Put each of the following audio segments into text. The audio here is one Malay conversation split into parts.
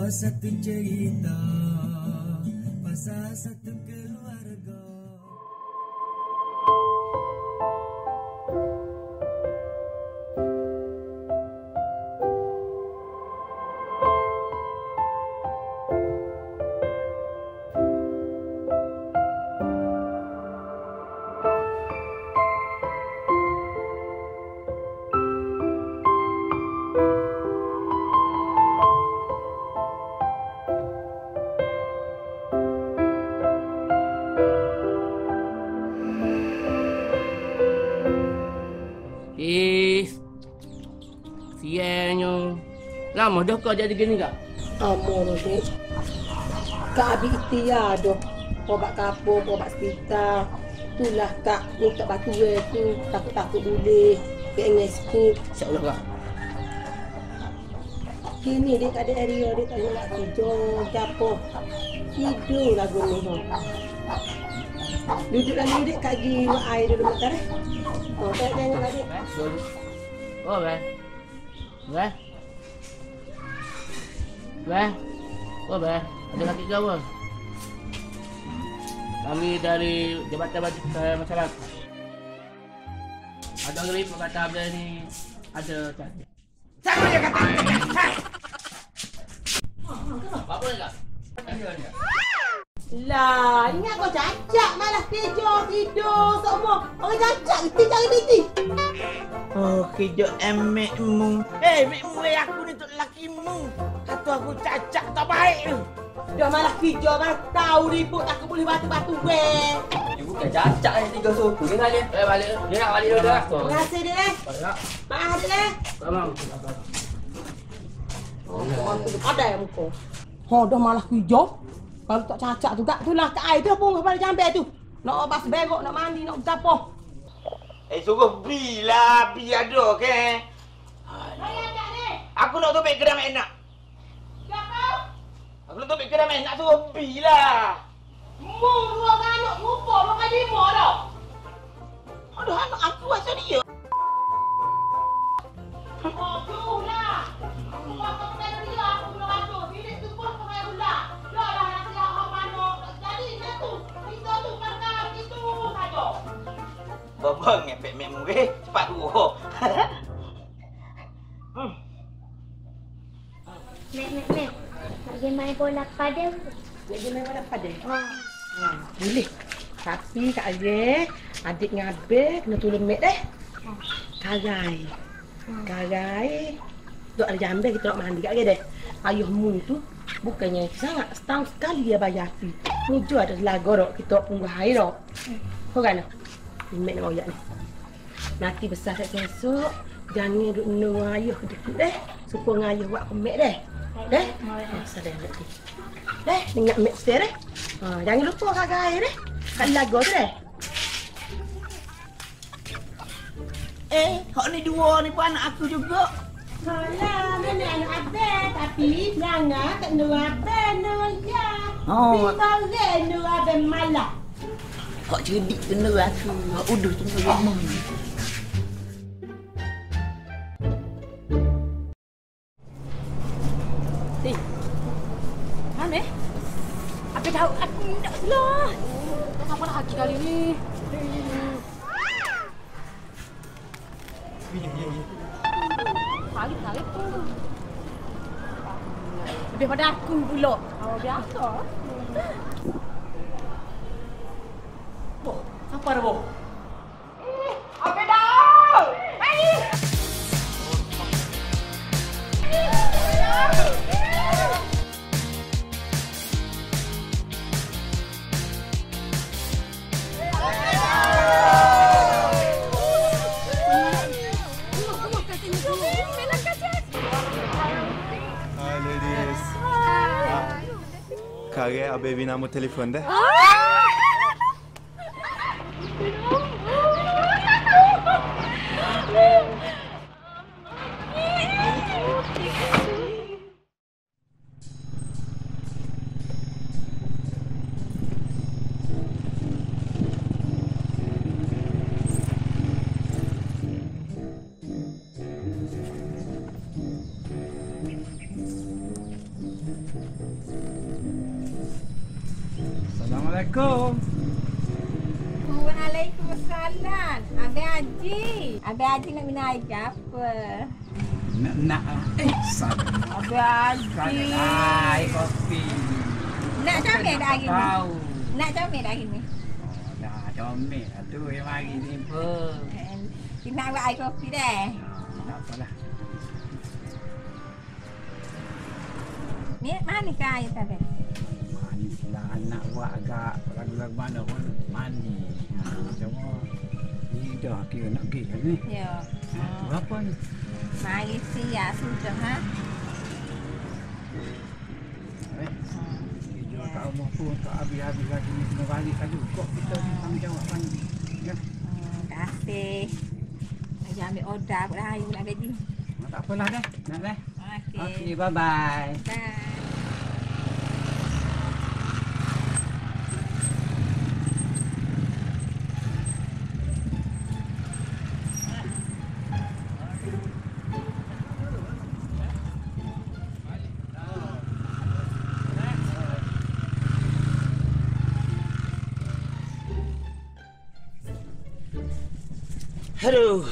satu cerita pasal satu keluarga. Siangnya lama dah kau jadi gini kak? Lama dek. Kak habis ikhtiar dah. Obat kapur, obat hospital. Itulah kak minta batu tu. Takut-takut boleh. PNSP. InsyaAllah kak. Kini dek ada area dek tak nak tidur. Gapo. Tidur lagu ni. Duduk lagi dek kaki air dulu bentar eh. Oh, tengok lagi. Oh, bang. Bang. Bang. Oh, bang. Ada laki ke apa? Kami dari Jabatan Masyarakat. Ada orang lagi kata abang ni ada tadi. Siapa dia kata? Apa ni kak? Lah, ingat kau cacat malah tidur semua. Orang cacat itu cari biti. Oh, kejap mekmu. Mekmu aku ni tu lakimu. Kata aku cacat tak baik tu. Dah malah kerja malah tahu ribut aku boleh batu-batu weh. Dia bukan cacat ni 3 suku. Dia balik. Balik. Dia nak balik dulu dah. Terima kasih dek eh. Balik. Maaf dek eh. Tamam. Ada yang muka. Dah malah kerja. Kalau tak cacat juga itulah kat air tu pun kepada jambe tu. Nak bas berok, nak mandi, nak gapo. Suruh bila ada ke? Saya tak ni. Aku nak topik kedam enak. Siapa? Aku nak topik kedam enak suruh bila. Mung dua anak rupa makan lima dah. Aduh, anak aku asal dia. Oh, tu lah. Aku makan dia, aku belum masuk. Bilik tu pun pakai ular. Dah nak siap apa jadi satu. Kita tu makan itu saja. Bapa ngepek mekmu cepat dulu. Mek. Nak pergi main bola padel. Nak pergi main bola padel? Boleh. Tapi Kak Azir, adik dengan Abel kena tolong Mek deh. Karai. Duk ada jambe kita nak mandi kat dia deh. Ayahmu tu bukannya sangat setahun sekali dia bayar api. Muju ada lagu dok kita punggah air dok. Kau kan? Mek nak royak ni. Nanti besar tak esok. Jangan duk nunggu ayah dikit deh. Supaya ayah buat kemek deh. Deh? Sadar nanti. Deh, ingat Mek stay deh. Jangan lupa kakak air deh. Kat lagu tu deh. Hak ni dua ni pun anak aku juga. Alah, mana anak Abel. Tapi jangan tak nunggu Abel, nunggu ya. Oh. Biar nunggu Abel malah. Hak cerdik kena aku. Hak uduh tu memang. Mana? Abel tahu aku tak salah. Kenapa nak haki kali ni? Tarik tu. Lebih pada aku pula. Oh, biasa. Apa dah, Bo? Apa dah? Hi ladies. Kare abe bina mo telefon deh. Assalamualaikum. Waalaikumsalam. Abang Haji. Abang Haji nak minum air ke apa? Nak. Abang Haji. Air kopi. Nak comel dah hari ni? Tahu. Nak comel dah hari ni? Oh, dah comel lah tu yang mari ni pun. Kita nak buat air kopi dah. Tak apalah. Ni mana ke air tadi? Manis lah anak buat agak lagu-lagu mana pun manis. Cuma ni dah kira nak pergi kan ni. Ya. Berapa ni? Mari siap sudah ha. Jual kat rumah pun tak habis-habis lagi ni kena balik lagi. Kok kita tanggungjawab mana? Ya. Kasih. Lagi ambil order pula hari nak gaji. Tak apalah dah. Nak dah. Okey. Okey, bye-bye. Bye. Aduh.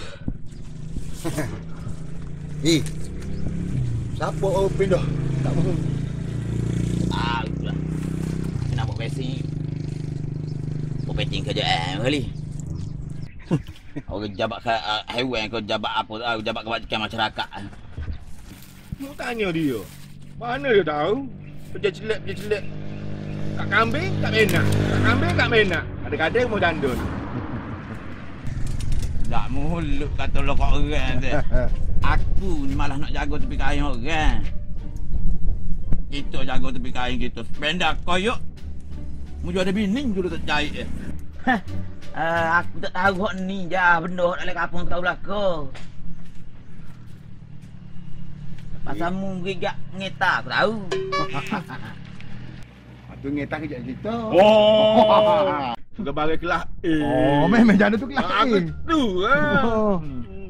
Siapa orang pindah? Tak mahu. Itulah. Nak buat pesi. Buat peting kerja kali. Orang jabat haiwan kau jabat apa tahu, jabat kebajikan masyarakat. Mu tanya dia. Mana dia tahu? Kerja celek. Kat kambing tak menak. Kat kambing tak menak. Kadang-kadang mau dandun. Tak mulut kata lo kat orang tu. Aku ni malah nak jaga tepi kain orang. Kita jaga tepi kain kita. Sependa koyok. Mu ada bini juga tak jahit. Aku tak tahu hak ni je benda hak dalam kampung kau belaka. Pasal mu gigak ngeta aku tahu. Tu ngeta kejap kita. Oh. Suka bagi kelas A. Oh, memang jana tu kelas A. Aku tu lah.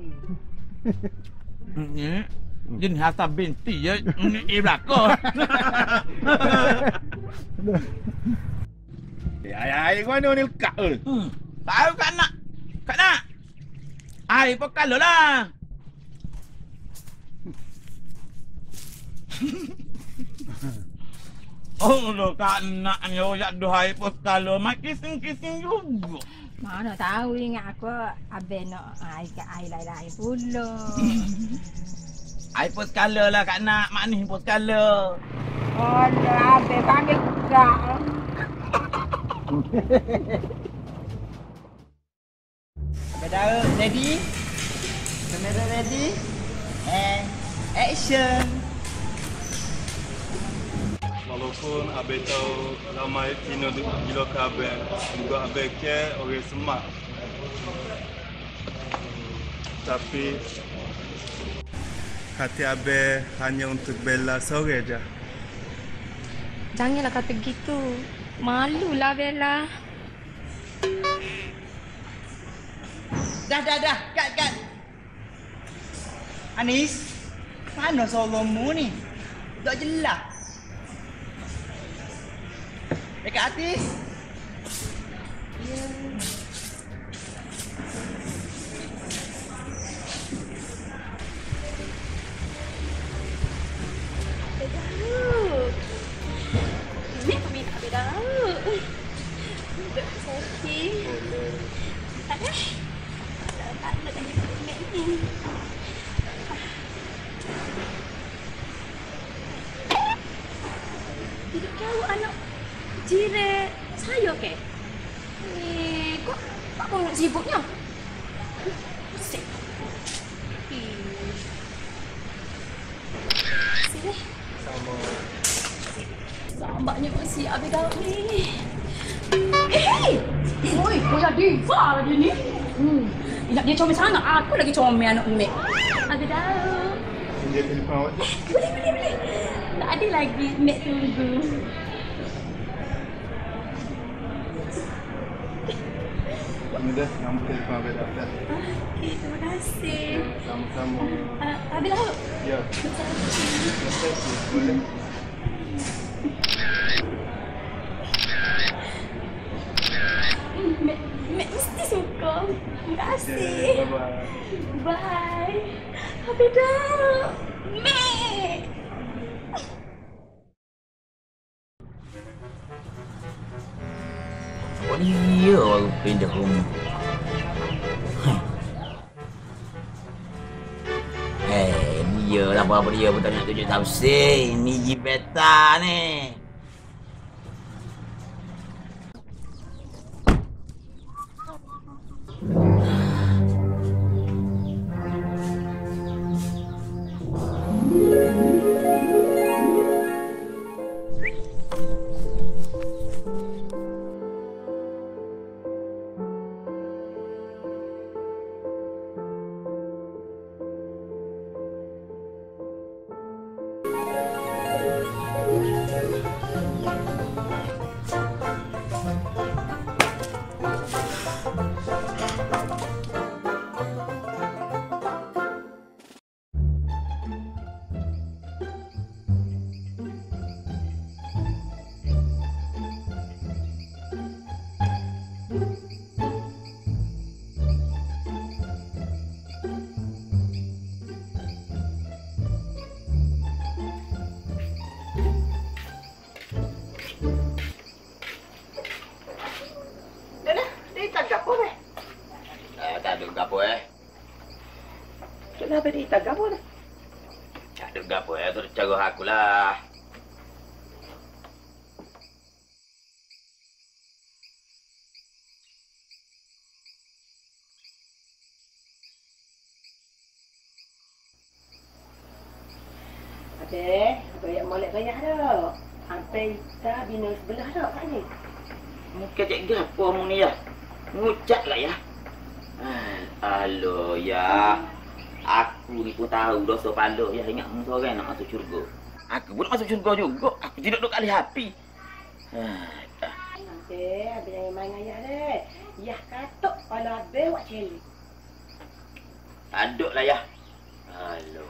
Ni jenis Hasan binti je. Ni belaka. Air ke mana ni lekat ke? Tahu kan nak? Kak nak? Air pun kalau lah. Oh, lo kak nak ni oyak duhai pun kalau mak kising-kising juga. Mana tahu ingat aku abang nak air kat air lain-lain pula. Air pun skala lah kak nak. Mak ni pun skala. Alah, abang panggil kak. Abang dah ready? Kamera ready? And action! Walaupun Abang tahu ramai Tino gila ke Abang, juga Abang care orang semak. Tapi hati Abang hanya untuk Bella sore je. Janganlah kata gitu. Malulah Bella. Dah. Kat. Anis, mana solomu ni? Tak jelas. Dekat artis? Ya. Ini aku minta beda. Duduk sakit. Tak ada. Tak ada tanya mek ni. Tidak kau anak jiran saya ke? Kok kau nak sibuknya? Sik. Sini. Sambaknya masih habis kau ni. Hei! Oi, kau dah diva lah dia ni. Ingat dia comel sangat. Aku lagi comel anak mek. Ada dah. Dia telefon awak je. Boleh. Tak ada lagi mek tunggu. Ini dah nombor telefon Abang dah. Okey, terima kasih. Sama-sama. Habis dah. Ya. Terima kasih. Boleh. kasih. Bye. Abida. Mek. Oh iya baru pindah rumah. Dia lah apa dia pun tak nak tunjuk tafsir. Ni jibeta ni. Kenapa dia tak gapo dah? Tak ada gapo tu cara aku lah. Ada, banyak molek banyak dah. Sampai kita bina sebelah dah kat ni. Muka cik gapo mu ni ya? Ngucat lah ya. Alo ya. Aku ni pun tahu dosa pala ya, ingat mu seorang nak masuk syurga. Aku pun nak masuk syurga juga. Aku tidak duduk kali api. Nanti habis jangan main ayah deh. Yah katuk kalau habis buat celik. Aduk lah ya. Alo.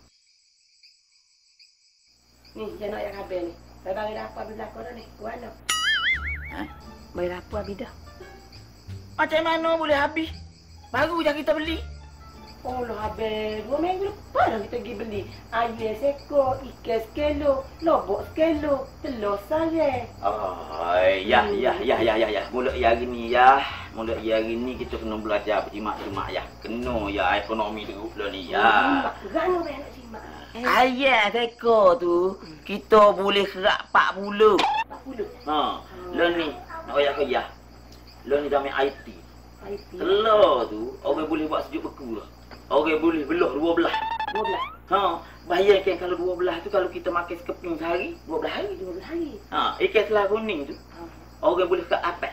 Ni jangan nak yang habis ni. Saya bagi apa habis belakang dah ni. Kuat dah. Ha? Bagi apa habis dah. Macam mana boleh habis? Baru je kita beli. Oh lah habis 2 minggu lepas dah kita pergi beli. Ayam sekor, ikan sekilo, lobok sekilo, telur sarang. Ya. Mula hari ni ya. Mula hari ni kita kena belajar berjimat-jimat ya. Kena ya ekonomi dulu lah ni ya. Kerana banyak nak jimat. Ayam sekor tu kita boleh kerak 40. 40? Ha. Lah ni nak bayar kerja. Lah ni kami IT. Telur tu orang boleh buat sejuk beku lah. Orang boleh belah 12. 12? Ha, bayangkan kalau 12 tu kalau kita makan sekeping sehari, 12 hari. 12 hari. Ha, ikan selah kuning tu. Orang boleh kat apek.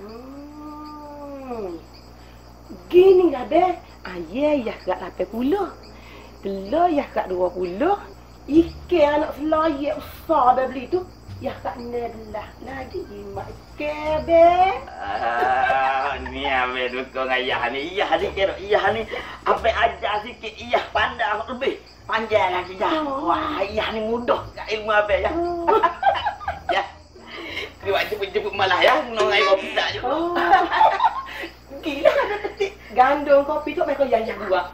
Gini lah be. Ayam yah kat 80. Telur yah kat 20. Ikan anak selayek besar be beli tu. Yah kat 16. Lagi jimat ikan be. Ni abang dukung ayah ni. Ayah ni abang ajar sikit. Ayah pandai lebih. Panjang lagi dah. Wah, ayah ni mudah kat ilmu abang ya. Ya. Dia buat jemput-jemput malah ya. Nong air kopi tak je. Gila ada ketik gandum kopi tu mereka yang buat.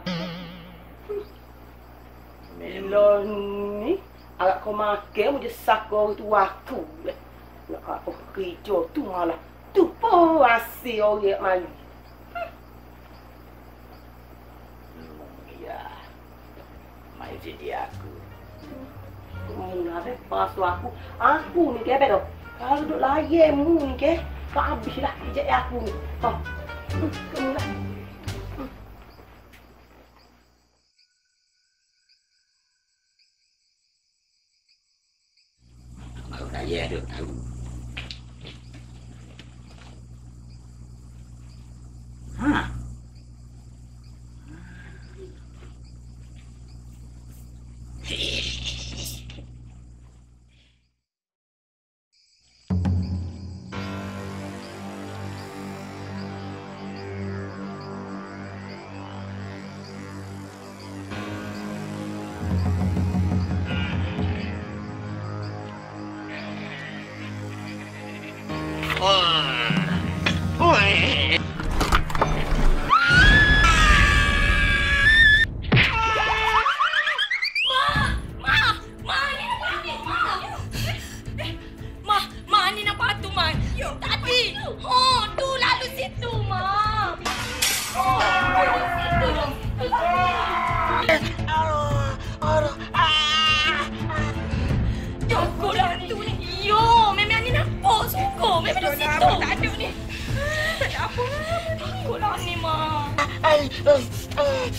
Melo ni agak kau makan mu je sakor tu waktu le. Nak apa kerja tu malah tu pun asyik orang mali. Ya. Mai jadi aku. Nak pasu aku. Aku ni ke apa tu? Kalau duduk layan mu ni ke, tak habislah ijat aku ni. Ha. Kamu lah. Kalau kaya ada tahu. Ha.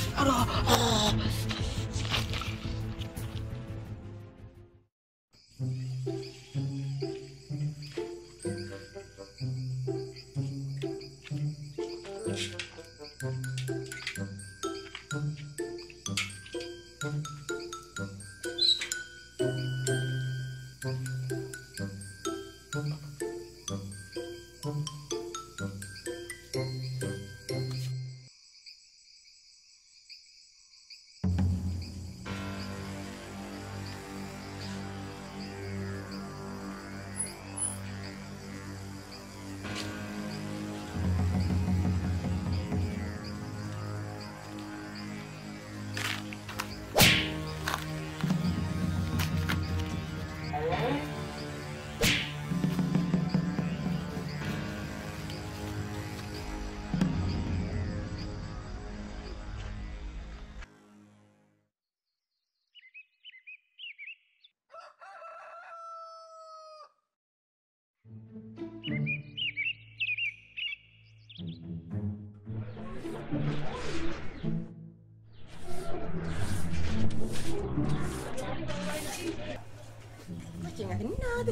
Macam nak kena tu.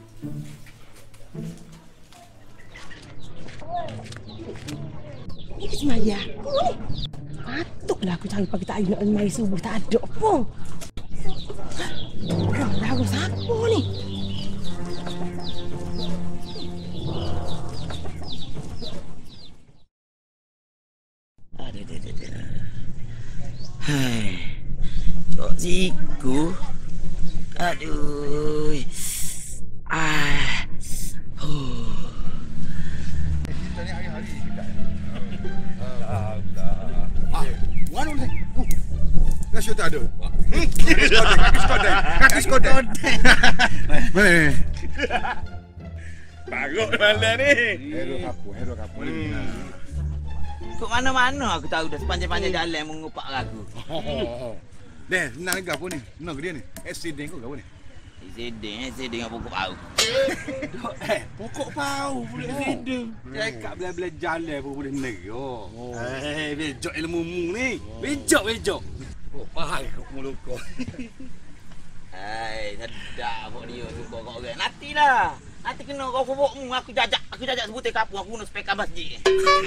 Ni kecil maya aku ni. Patutlah aku cari pagi tak nak mari subuh tak ada pun. Lagu siapa ni? Hai. Cok siku. Aduh. Mana ni? Nasi tak ada. Kaki skodeng. Bagus malam ni. Hero kapu. Kok mana-mana aku tahu dah sepanjang-panjang jalan mengupak aku. Deh, senang ke apa ni? Senang ke dia ni? Accident ke apa ni? Accident dengan pokok pau. Pokok pau boleh accident. Cakap belah-belah jalan pun boleh nerok. Bejok ilmu-mu ni. Bejok. Oh, pahal kau mulut kau. Hai, sedap pok dia suka kau orang. Nantilah. Nanti kena kau fobokmu aku jajak sebutir kapur aku guna spekar masjid.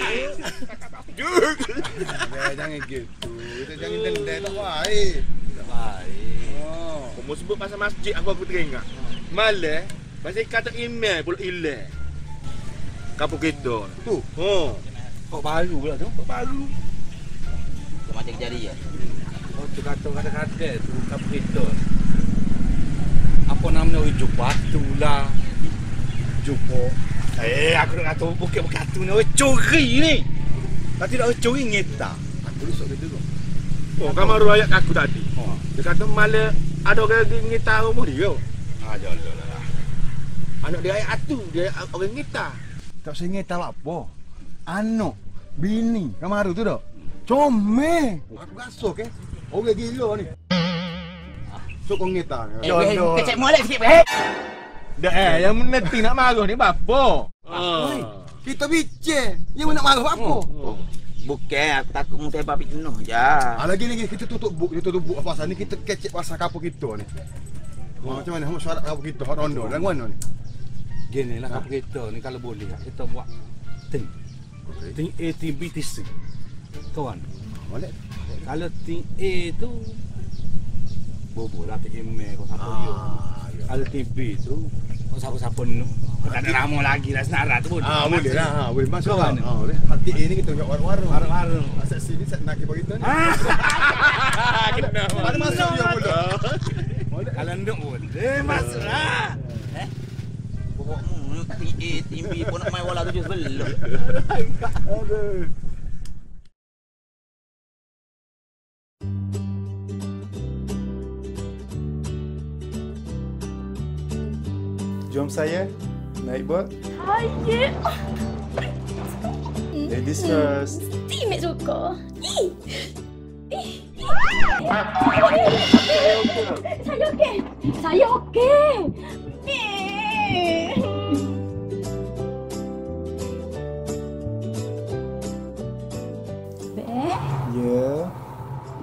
Jangan gitu. Kita jangan dendam tak baik. Tak baik. Kamu sebut pasal masjid aku teringat. Malah pasal kata email pula hilang. Kapur kita. Tu. Kok baru pula tu? Kok baru. Kau macam kejadian. Oh, tu kata-kata tu kapur kita. Apa namanya ujuk batu lah. Jumpa. Aku nak kata bukit berkatu ni. Curi ni. Tapi tak curi ngeta. Aku risau dia tu. Oh, kamu ayat aku tadi. Dia kata malah ada orang ngita rumah dia. Jalan. Anak dia ayat atu, dia orang ngita. Tak usah ngeta apa. Anak, bini, kamaru tu dah. Comel. Aku rasa ke. Orang gila ni. So kau ngeta. Kecek molek sikit weh. Dah yang menanti nak marah ni apa? Kita bincang. Yang nak marah apa? Bukan, aku takut mu sebab penuh je. Lagi kita tutup book apa pasal ni kita kecek pasal kapur kita ni. Macam mana hang syarat kapur kita hot rondo dan mana ni? Gini lah kapur kita ni kalau boleh kita buat ting. Ting A, ting B, ting C. Kawan. Boleh. Kalau ting A tu bobo lah ting M kau siapa dia. Kalau ting B tu kau siapa ni. Tak ada lama lagi lah senarai tu pun. Boleh lah. Boleh masuk kan? Boleh. Hati A ni kita buat warung-warung. Warung-warung. Asal sini set nak kita kita ni. Kena. Ada masuk dia boleh. Kalau nduk boleh masuklah. Pokokmu tim B pun nak main bola 7 sebelum. Aduh. Jom saya naik bot. Hai. Ladies first. Mesti Mek suka. Saya okey. Ya.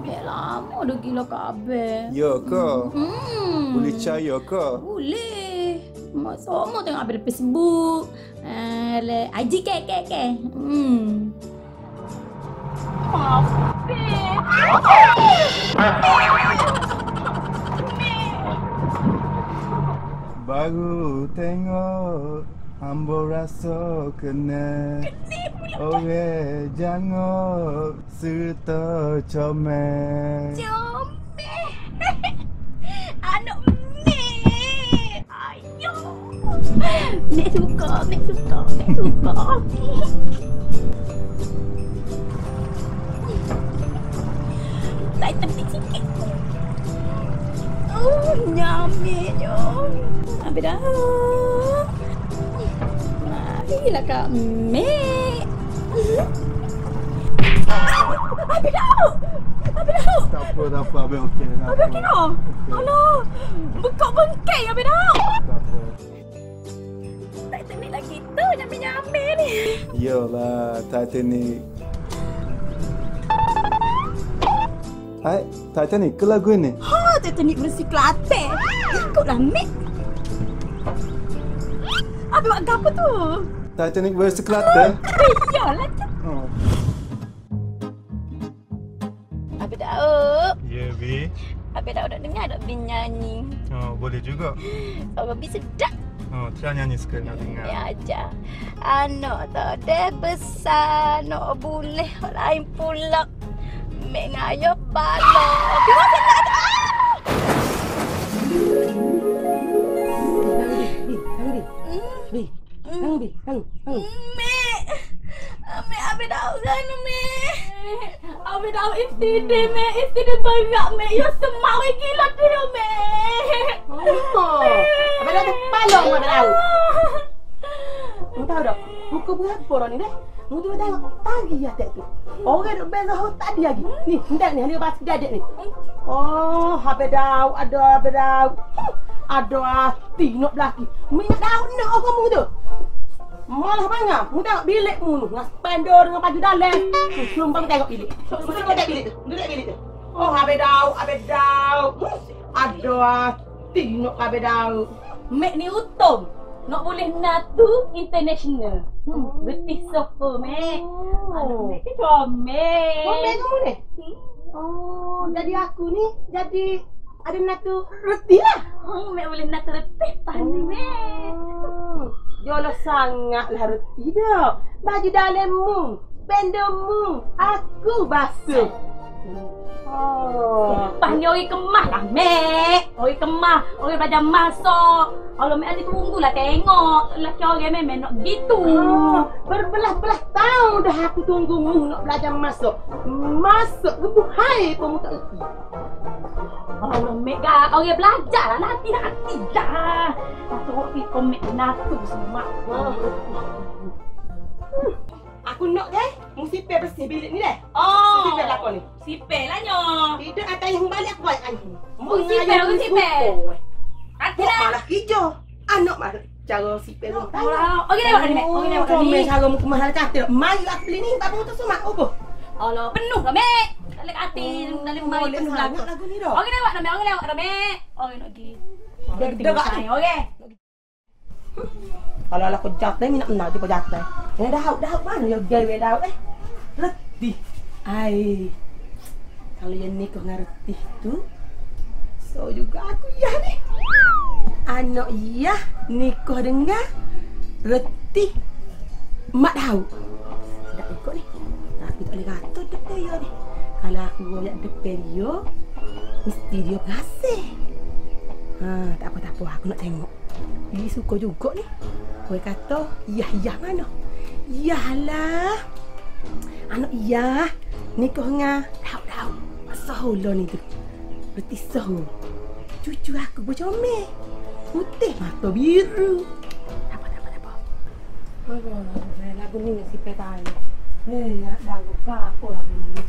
Mek lama dah gila kat Abang. Ya ke? Boleh percaya ke? Boleh. Mak semua tengok Abang di Facebook. IG ke. Baru tengok ambo rasa kena. Orang jangan serta comel. Anak Mek. Ayo. Mek suka. Tak tepi sikit. Nyamik je. Habis dah. Marilah Kak Mek. Habis dah. Tak apa, Abang okey. Habis okey dah. Alah. Bengkak-bengkak habis dah. Tak teknik lagi tu nyamik-nyamik ni. Yalah, Titanic. Hai, Titanic ke lagu ni? Ha, Titanic versi Kelantan. Ikutlah Mek. Habis buat apa tu? Titanic versi Kelantan? Iyalah. Oh. Habis dah. Ya, Bi. Habis dah dengar tak Bin nyanyi. Oh, boleh juga. Suara Bin sedap. Oh, try nyanyi sekali nak dengar. Ya aja. Anak tak ada besar, nak boleh lain pula. Mek ngayap balok. Bila saya nak ada. Mek. Mek habis dah sana Mek. Habis dah istirahat Mek. Istirahat berat Mek. Ya semangat gila dia Mek. Habis dah terpalong Mek tahu. Mu tahu tak? Buku berapa orang ni dah? Mu tu tengok tadi atas tu. Orang duk beza hot tadi lagi. Ni, hendak ni dia bas gadget ni. Oh, habis dah ada hati nak belaki. Minyak daun nak kamu tu. Malah banyak. Mu tengok bilik mu tu. Dengan spender dengan baju dalam. Sebelum bang tengok bilik. Sebelum tengok bilik tu. Duduk bilik tu. Oh, habis dah. Ada hati nak habis dah. Mek ni untung. Nak boleh natu international. Betis sofa Mek. Mek ke comel. Comel kamu ni? Oh, jadi aku ni jadi ada natu reti lah. Mek boleh natu reti pandai Mek. Jolah sangatlah reti dah. Baju dalammu, bendermu, aku basuh. Oh, lepas ni orang kemas lah Mek. Orang kemas, orang belajar masak. Kalau Mek ada tunggulah tengok lelaki orang memang nak gitu. Berbelah-belah tahun dah aku tunggu mu nak belajar masak. Masak kebuhai pun mu tak erti. Oh Mek gak, orang belajar lah nanti dah. Satu waktu komik natu semua. Aku nak deh, mu sipir bersih bilik ni deh. Oh, sipir lapor ni. Sipir lah nyo. Tidak atas yang balik aku balik anjing. Mu sipir. Nanti lah. Malah hijau. Anak malah cara sipir tu. Okey tengok ni Mek. Okey tengok ni. Comel cara mu kemah cantik. Mari aku beli ni babu tu semua. Apa? Allah penuh lah Mek. Dalam hati, dalam mai penuh lagu. Lagu ni dah. Okey tengok Mek. Okey tengok Mek. Okey nak pergi. Dekat ni. Okey. Kalau aku jatuh ni nak menang dia jatuh. Yang dah mana yang gawe dah reti. Ai. Kalau yang nikah dengan reti tu so juga aku ya ni. Anak iya nikah dengan reti. Mak tahu. Tak ikut ni. Tapi tak boleh kata depan dia ni. Kalau aku royak depan dia mesti dia berhasil. Tak apa aku nak tengok. Dia suka juga ni. Kau kata, iya mana? Iyalah. Anak iya nikah dengan daun. Sahulah ni tu. Berarti sahu. Cucu aku bercomel. Putih mata biru. Tak apa. Lagu ni si petai. Lagu apa lagu ni?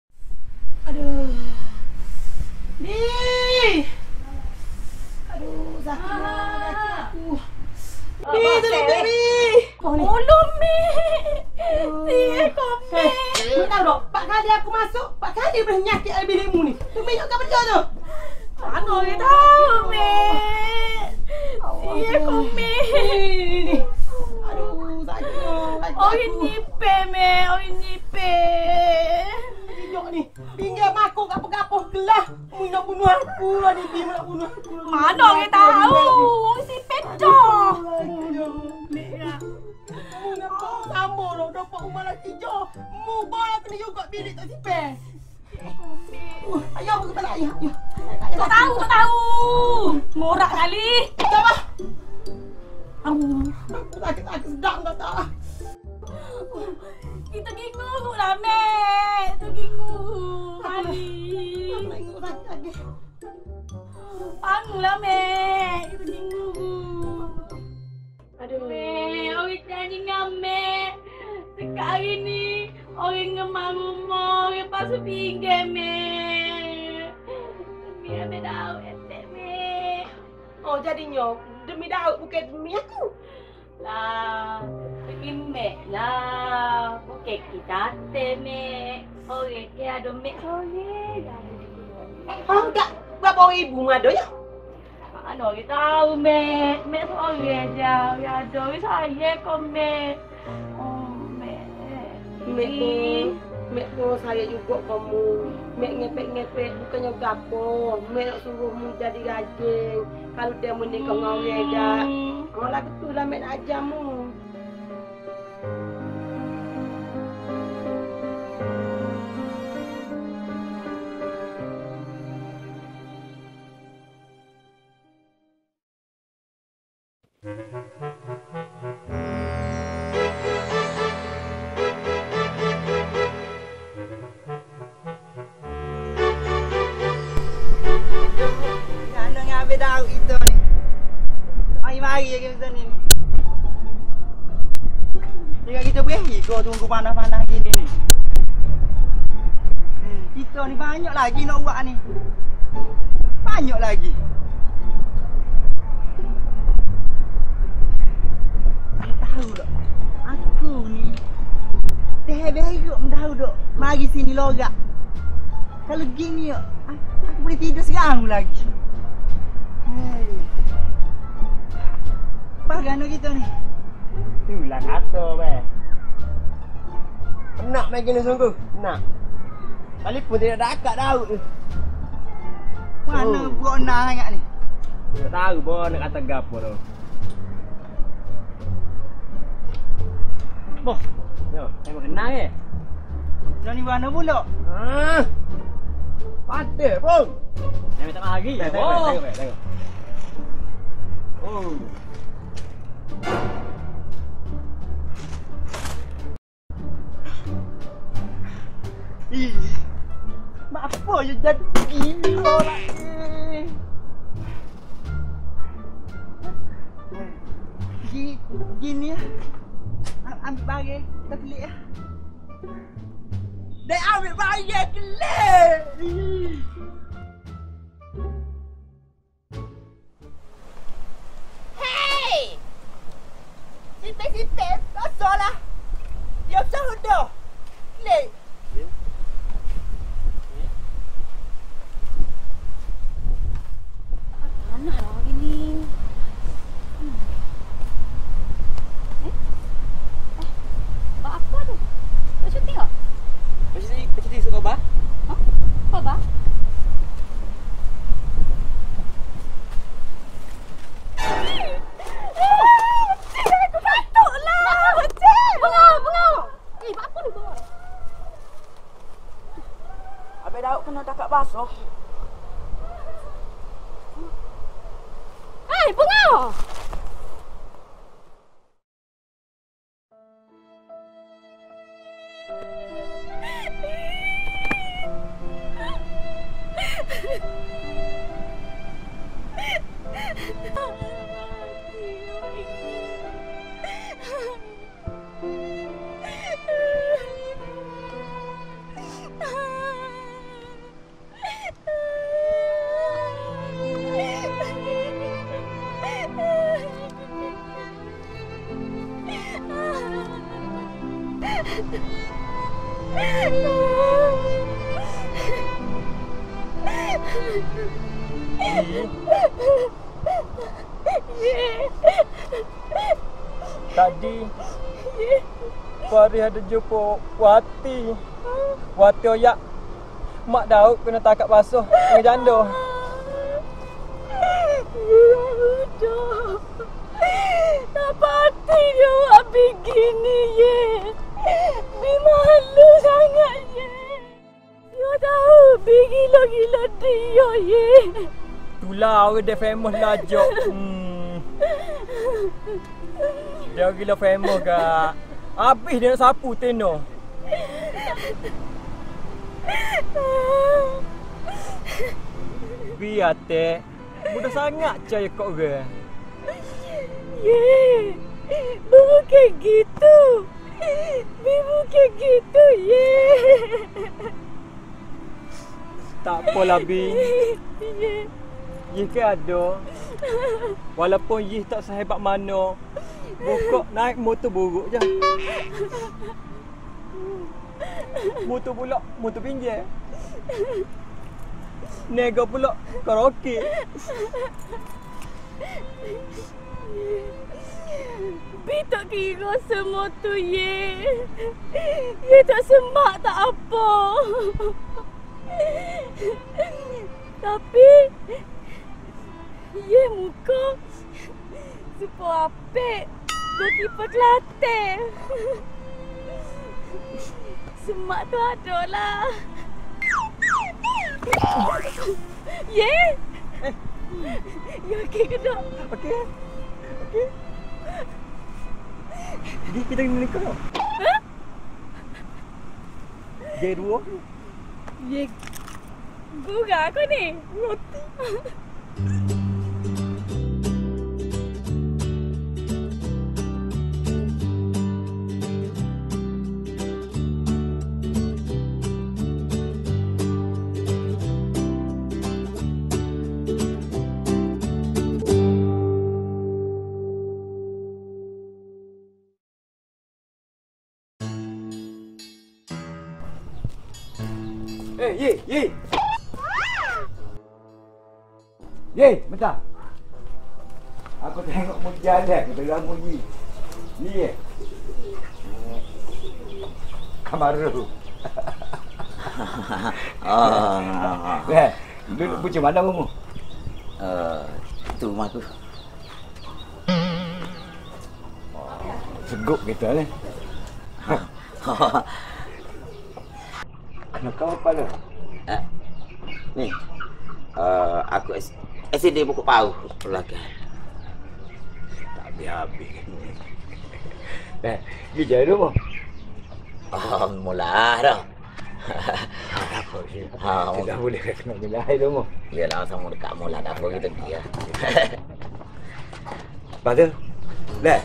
Aduh. Mi, tolong Mi. Tolong Mi. Tia kau Mi. Mu tahu tak? 4 kali aku masuk, 4 kali boleh nyakit air bilikmu ni. Tu Mi nak kerja tu. Mana dia tahu Mi. Tia kau Mi. Ni. Aduh, sakit. Orang nipe Mi, orang nipe. Tengok ni. Pinggir makuk gapo-gapo gelah. Mu nak bunuh aku. Ni Bi nak bunuh aku. Mana dia tahu? Orang si pedah. Sama lah, dapat rumah lelaki jauh. Mu boy kena juga bilik tak sipir. Ayah pergi balik ayah. Tak tahu. Ngorak kali. Siapa? Aku sakit sedang tak tahu. Kita gingu lah, Mek. Kita gingu. Kali. Bangunlah, Mek. Kita gingu. Aduh. Mek, orang janji dengan Mek. Sekarang ni, orang ngemar rumah. Orang pasal pinggir, Mek. Mek, Mek tahu etek, Mek. Oh, jadinya demi Daud bukan demi aku. Lah, demi Mek lah. Bukan kita te, Mek. Orang ke ada Mek sore. Oh, enggak. Berapa ribu ada ya? Mana orang tahu, Mek. Mek sore aja. Ya ada orang saya kau, Mek. Oh, Mek. Mek pun saya juga kamu. Mek ngepek-ngepek bukannya gapo. Mek nak suruh mu jadi rajin. Kalau dia menikah dengan orang dah. Malah betul lah Mek nak ajar mu. Mana ngabe tahu itu ni? Mari-mari je kita ni. Jika kita beri kau tunggu panas-panas gini ni. Kita ni banyak lagi nak buat ni. Banyak lagi. Tahu tak? Aku ni terhebek tahu tak? Mari sini logak. Kalau gini aku boleh tidur sekarang lagi. Hei. Bagaimana kita ni? Itulah kata, weh. Nak main gini sungguh? Nak. Kali pun tidak ada akak Daud tu. Mana buat nak sangat ni? Tak tahu pun nak kata gapo tu. Boh. Yo, memang kenal ke? Johnny mana pula? Pada pun. Memang tak mari. Tengok. Oh. Apa je jadi gila lah ni. Gini ya. Ambil barang kita pelik ya. Dia ambil barang kelik. Hey! Sipit, tak salah. Dia sahut dah. Kelik. Mana lagi ni? Buat apa tu? Buat syuting ke? Macam ni suka bah? Ha? Apa bah? Aku batuk lah! Bengau! Buat apa ni bengau? Abang Daud kena takak basuh. Hei, bengau! Tadi Fahri ada jumpa Wati. Wati oyak Mak Daud kena tangkap basuh dengan janda. Apa hati dia buat begini ye? Bi malu sangat ye. Dia tahu Bi gila-gila dia ye. Itulah orang dia famous lah Jok. Dia gila famous kak. Habis dia nak sapu Tino. Biar teh. Mudah sangat percaya kau ke. Ye. Bukan gitu. Bukan gitu ye. Tak apalah Bi. Ye ke ada. Walaupun Ye tak sehebat mana, bokok naik motor buruk je. Motor pula, motor pinjam. Nega pula karaoke. Bi tak kira semua tu ye. Ye tak semak tak apa. Tapi ye muka super apik. Goalkeeper Kelantan. Semak tu ada lah. Ye? You okey ke tak? Okey. Okey. Pergi kita kena nikah tak? Ha? Ye dua. Ye. Gurau aku ni. Roti. Ye! Ye, bentar. Aku tengok mu jalan, aku tengok mu Ye. Ye. Kamaru. Duduk macam mana kamu? Tu rumah aku. Seguk kita ni. Anak kau apa dah? Ni. Aku SCD buku pau belakang. Tak habis-habis. Ni jadi rumah. Mula dah. Apa sih? Tidak boleh kena milai rumah. Dia langsung dekat mula dah apa kita dia. Pada. Dah.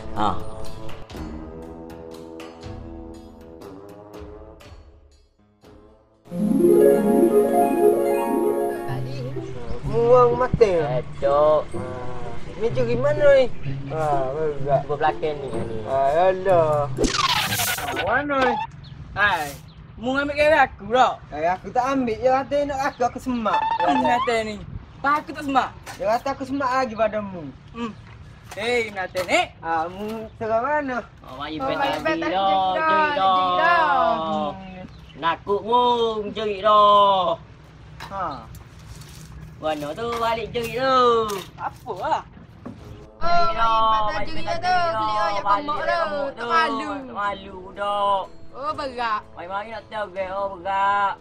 Muang mati. Cok. Ni curi mana ni? Berat. Belakang ni. Alah. Mana ni? Hai. Mu ambil kereta aku tak? Aku tak ambil. Dia kata nak aku semak. Menate ni. Pak aku tak semak. Dia kata aku semak lagi padamu. Hei, menate ni. Mu serang mana? Mari bet tadi dah. Curi dah. Nakut mu curi dah. Mana tu balik curi tu? Apa lah? Balik curi tu. Beli yang kamak tu. Tak malu. Tak malu dah. Oh, berat. Mari nak tahu ke? Oh, berat.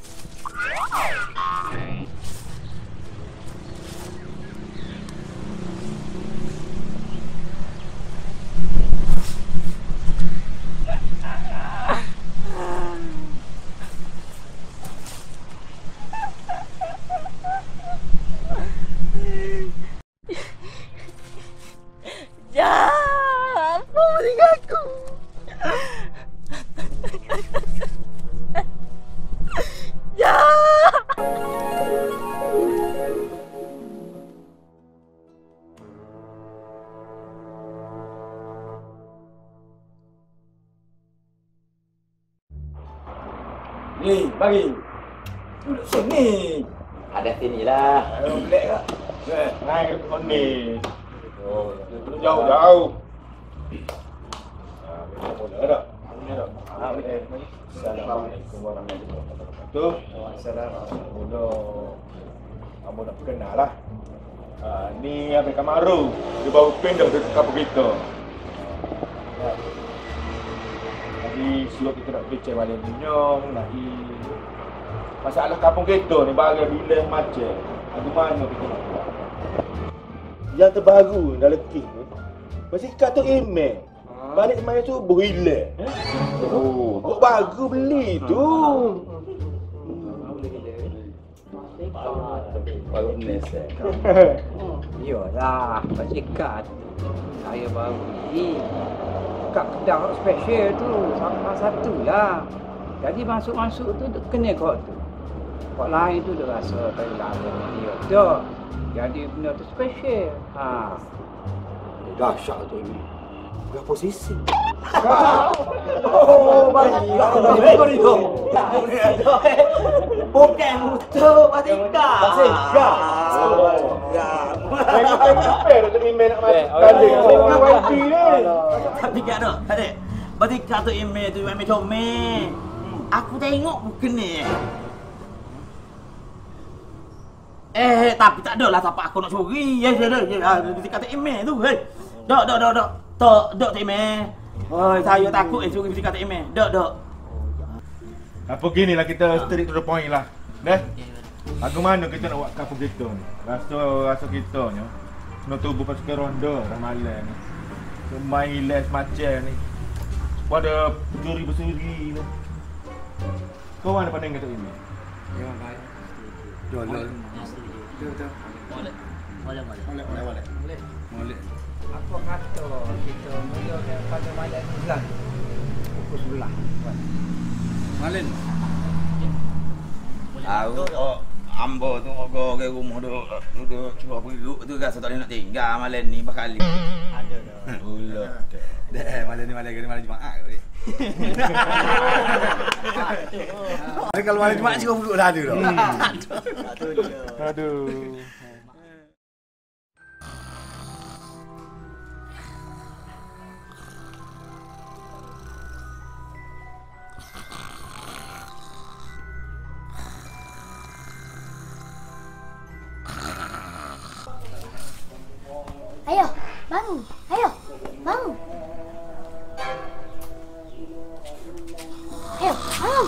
Jangan tinggal aku. Jangan. Ni, bagi. Duduk sini. Ada sini lah. Boleh tak? Naik ke ni. Oh, jauh-jauh. Boleh tak? Assalamualaikum warahmatullahi wabarakatuh. Assalamualaikum. Kamu nak kenal lah. Ni Abang Kamaru. Dia baru pindah ke kampung kita. Jadi suruh kita nak pergi balik Minyong. Masalah kampung kita ni bagai bila macam. Di mana kita nak buat? Yang terbaru dalam kes tu masih kata email. Balik main tu berhilang. Oh, kok baru beli tu. Baru nes. Iyalah, Pak Cikat. Saya baru beli. Kat kedai special tu, sama satu lah. Jadi masuk-masuk tu kena kok tu. Kok lain tu dia rasa tak lain dia tak. Jadi benda tu special. Dahsyat tu ini. Bukan posisi. Oh, banyak. Bukan mutu, Pasika. Pasika. Pengen nak email nak masuk kali. YT ni. Tapi tak ada. Tak ada. Pasika tu email tu email comel. Aku tengok bukan ni. Tapi tak adalah siapa aku nak curi. Pasika tu email tu. Dok. Tak email. Oi, saya takut curi pasika tu email. Dok. Apa ginilah kita straight to the point lah. Dah. Lagu mana kita nak buat kampung kita ni? Rasa kita ni. Nak tubuh pasukan ronda ramalan ni. Main les macam ni. Pada pencuri-pencuri tu. Kau mana pandang kata ini? Ya, baik. Jolol. Betul. Boleh. Apa kata kita mula pada malam bulan pukul 11. Malam. Ambo tu orang ke rumah tu cuba perut tu rasa tak boleh nak tinggal malam ni bakal ni. Ada dah. Ulah. Dah malam ni malam Jumaat kot. Kalau malam Jumaat cuba perut dah ada dah. Aduh. Ayo, bangun. Ayo, bangun. Ayo, bangun.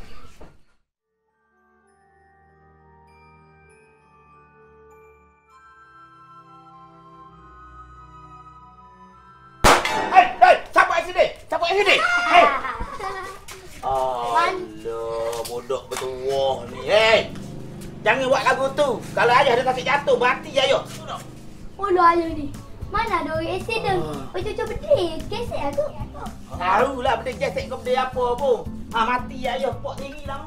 Siapa kat sini? Alah, bodoh betul ni. Jangan buat lagu tu. Kalau ayah dia sakit jatuh, mati ayah. Ulu ayah ni. Mana ada orang accident? Cucu pedih. Kesek aku. Tahulah benda gesek kau benda apa pun. Mati ayah pok diri lah.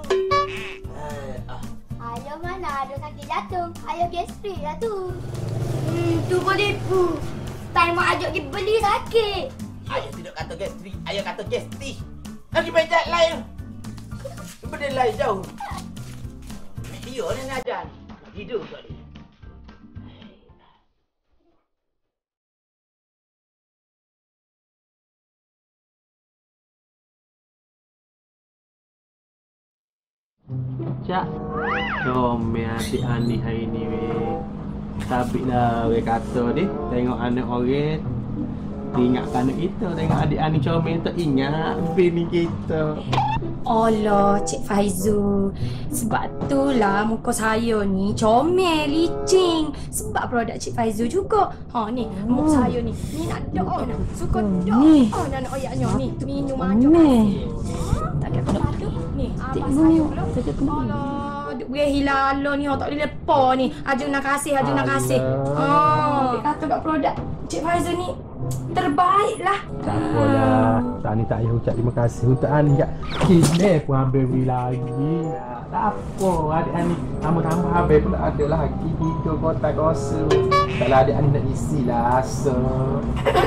Ayah mana ada sakit jatuh. Ayah gastrik lah tu. Tu boleh pu. Time mak ajak pergi beli sakit. Ayah tidak kata gastrik, ayah kata gestik. Lagi bejat lain. Benda lain jauh. Dia ni ngajar. Hidup kat dia. Cak, comel adik Ani hari ni weh. Sabit lah weh kata ni. Tengok anak orang ingatkan anak kita. Tengok adik Ani comel tak ingat bini kita. Allah, Cik Faizul. Sebab itulah muka saya ni comel, licin. Sebab produk Cik Faizul juga. Ni, muka saya ni. Ni nak doa nak. Suka doa nak ayaknya ni. Minum aja. Tak ada kena. Ni, abang saya pula. Alah, duk berahi lala ni. Tak boleh lepas ni. Ajung nak kasih. Dia kata kat produk Cik Faizul ni terbaik lah. Tak apalah. Tak ni tak payah ucap terima kasih untuk Ani kat. Kini pun ambil beli lagi. Tak apa. Adik Ani tambah-tambah habis pun tak ada lagi. Hidup kotak kosong. Kalau adik Ani nak isi lah asa.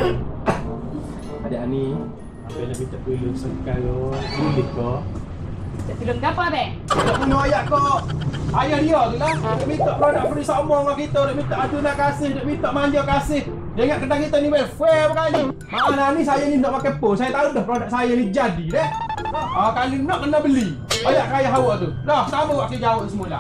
Adik Ani ambil lebih tak dulu sekarang. Boleh ke? Nak tolong apa, Abang? Nak bunuh ayat kau. Ayah dia tu lah. Dia minta produk free sombong dengan kita. Dia minta adu nak kasih. Dia minta manja kasih. Dia ingat kedai kita ni welfare bukannya. Mana ni saya ni nak pakai pos. Saya tahu dah produk saya ni jadi dah. Kali nak kena beli. Ayat kaya awak tu. Dah, sama awak ke jawab semula.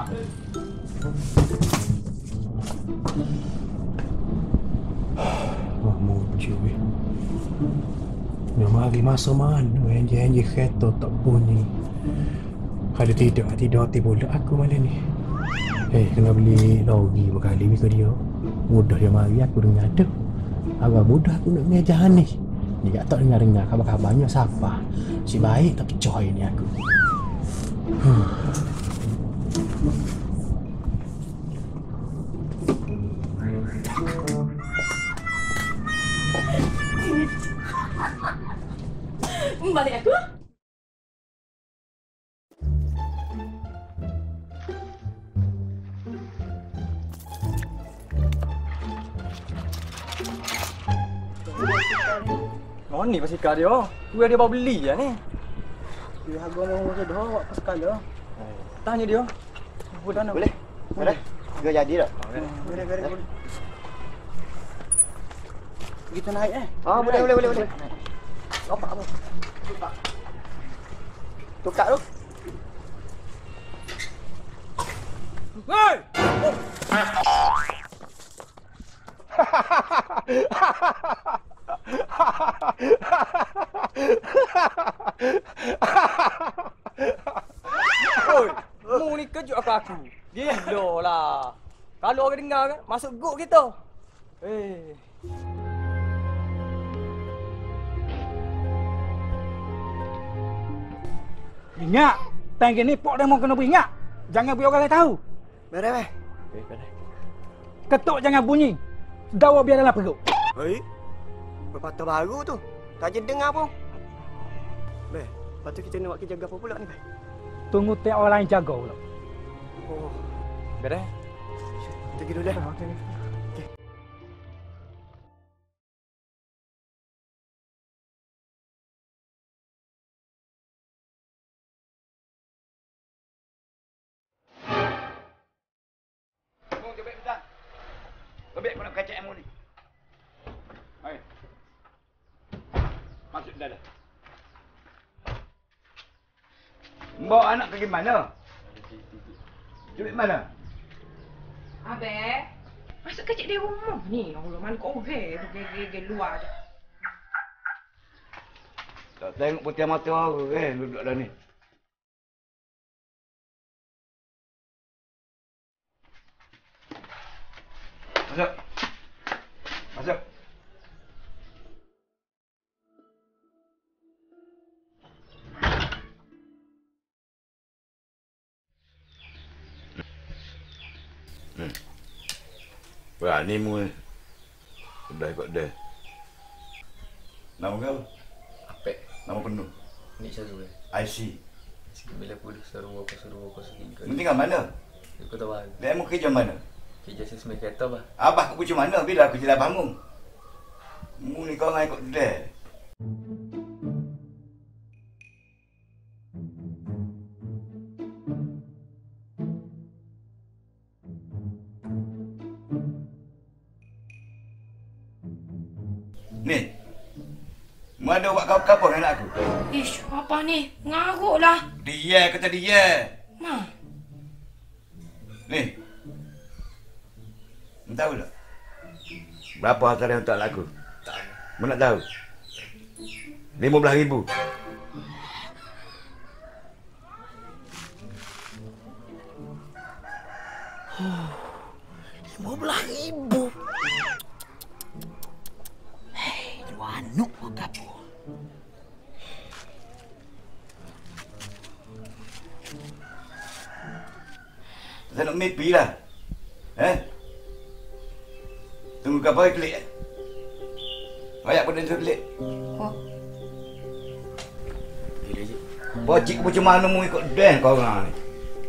Muncul weh. Nak mari masa mana enje kereta tak bunyi. Kalau tidak hati pula aku malam ni. Kena beli lagi berkali ni ke dia. Mudah dia mari aku dengar tu. Agak mudah aku nak mengajar ni. Dia tak dengar khabar-khabarnya siapa. Si baik tak kecoy ni aku. Balik aku. Oh ni pasikal dia. Tu dia bawa beli je ni. Dia harga mau macam dah awak pasikal dia. Tanya dia. Boleh. Boleh. Dia jadi tak? Boleh. Kita naik boleh. Apa? Tukar tu. Hei! Oi, mu ni kejut aku. Gila lah. Kalau orang dengar kan, masuk guk kita. Ingat, tank ni pok dah mau kena beringat. Jangan biar orang lain tahu. Beres. Ketuk jangan bunyi. Dawa biar dalam perut. Pepatah baru tu. Tak je dengar pun. Lepas tu kita nak jaga apa pula ni, Beh? Tunggu tiap orang lain jaga pula. Oh. Beres. Kita pergi dulu dah. Okey. Lebih kau nak kacak ilmu ni. Hai. Masuk dah. Bawa anak pergi mana? Duit mana? Abang, masa kecil di rumah ni. Allah, mana kau orang tu gege luar je. Tak tengok putih mata orang duduk dah ni. Masuk. Berani mu ni. Sudah ikut dia. Nama kau? Apek. Nama penuh? Nik Syazul. IC. Bila pun seru sikit. Mu tinggal mana? Di Kota Baru. Dia mu kerja mana? Kerja sesama kereta bah. Abah aku macam mana bila aku jelas bangun? Mu ni kau nak ikut dia. Ni. Mu ada buat kau-kau dengan aku? Ish, apa ni? Ngaruklah. Dia kata dia. Ma. Ni. Mu tahu tak? Berapa harta yang untuk aku? Tak. Mu nak tahu? 15,000. $15,000. Hei, wanuk kau kapu. Saya nak mimpi lah. Tunggu kapal klik. Banyak pun dia klik. Gila je. Bocik macam mana mu ikut dan kau orang ni?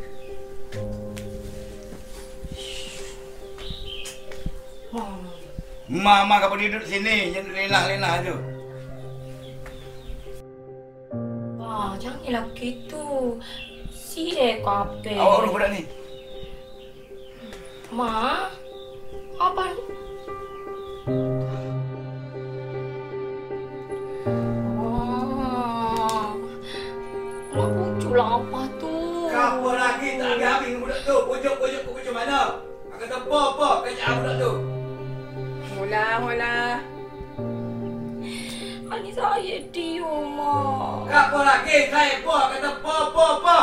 Mama kau duduk sini, jangan lenah-lenah tu. Wah, janganlah begitu. Siap kape. Awak orang budak ni. Ma, apa ni? Nak pucuklah apa tu? Apa lagi tak habis budak tu? Pujuk mana? Akan apa kacau budak tu? Mula. Ani saya dia, Ma. Apa lagi? Saya kata apa?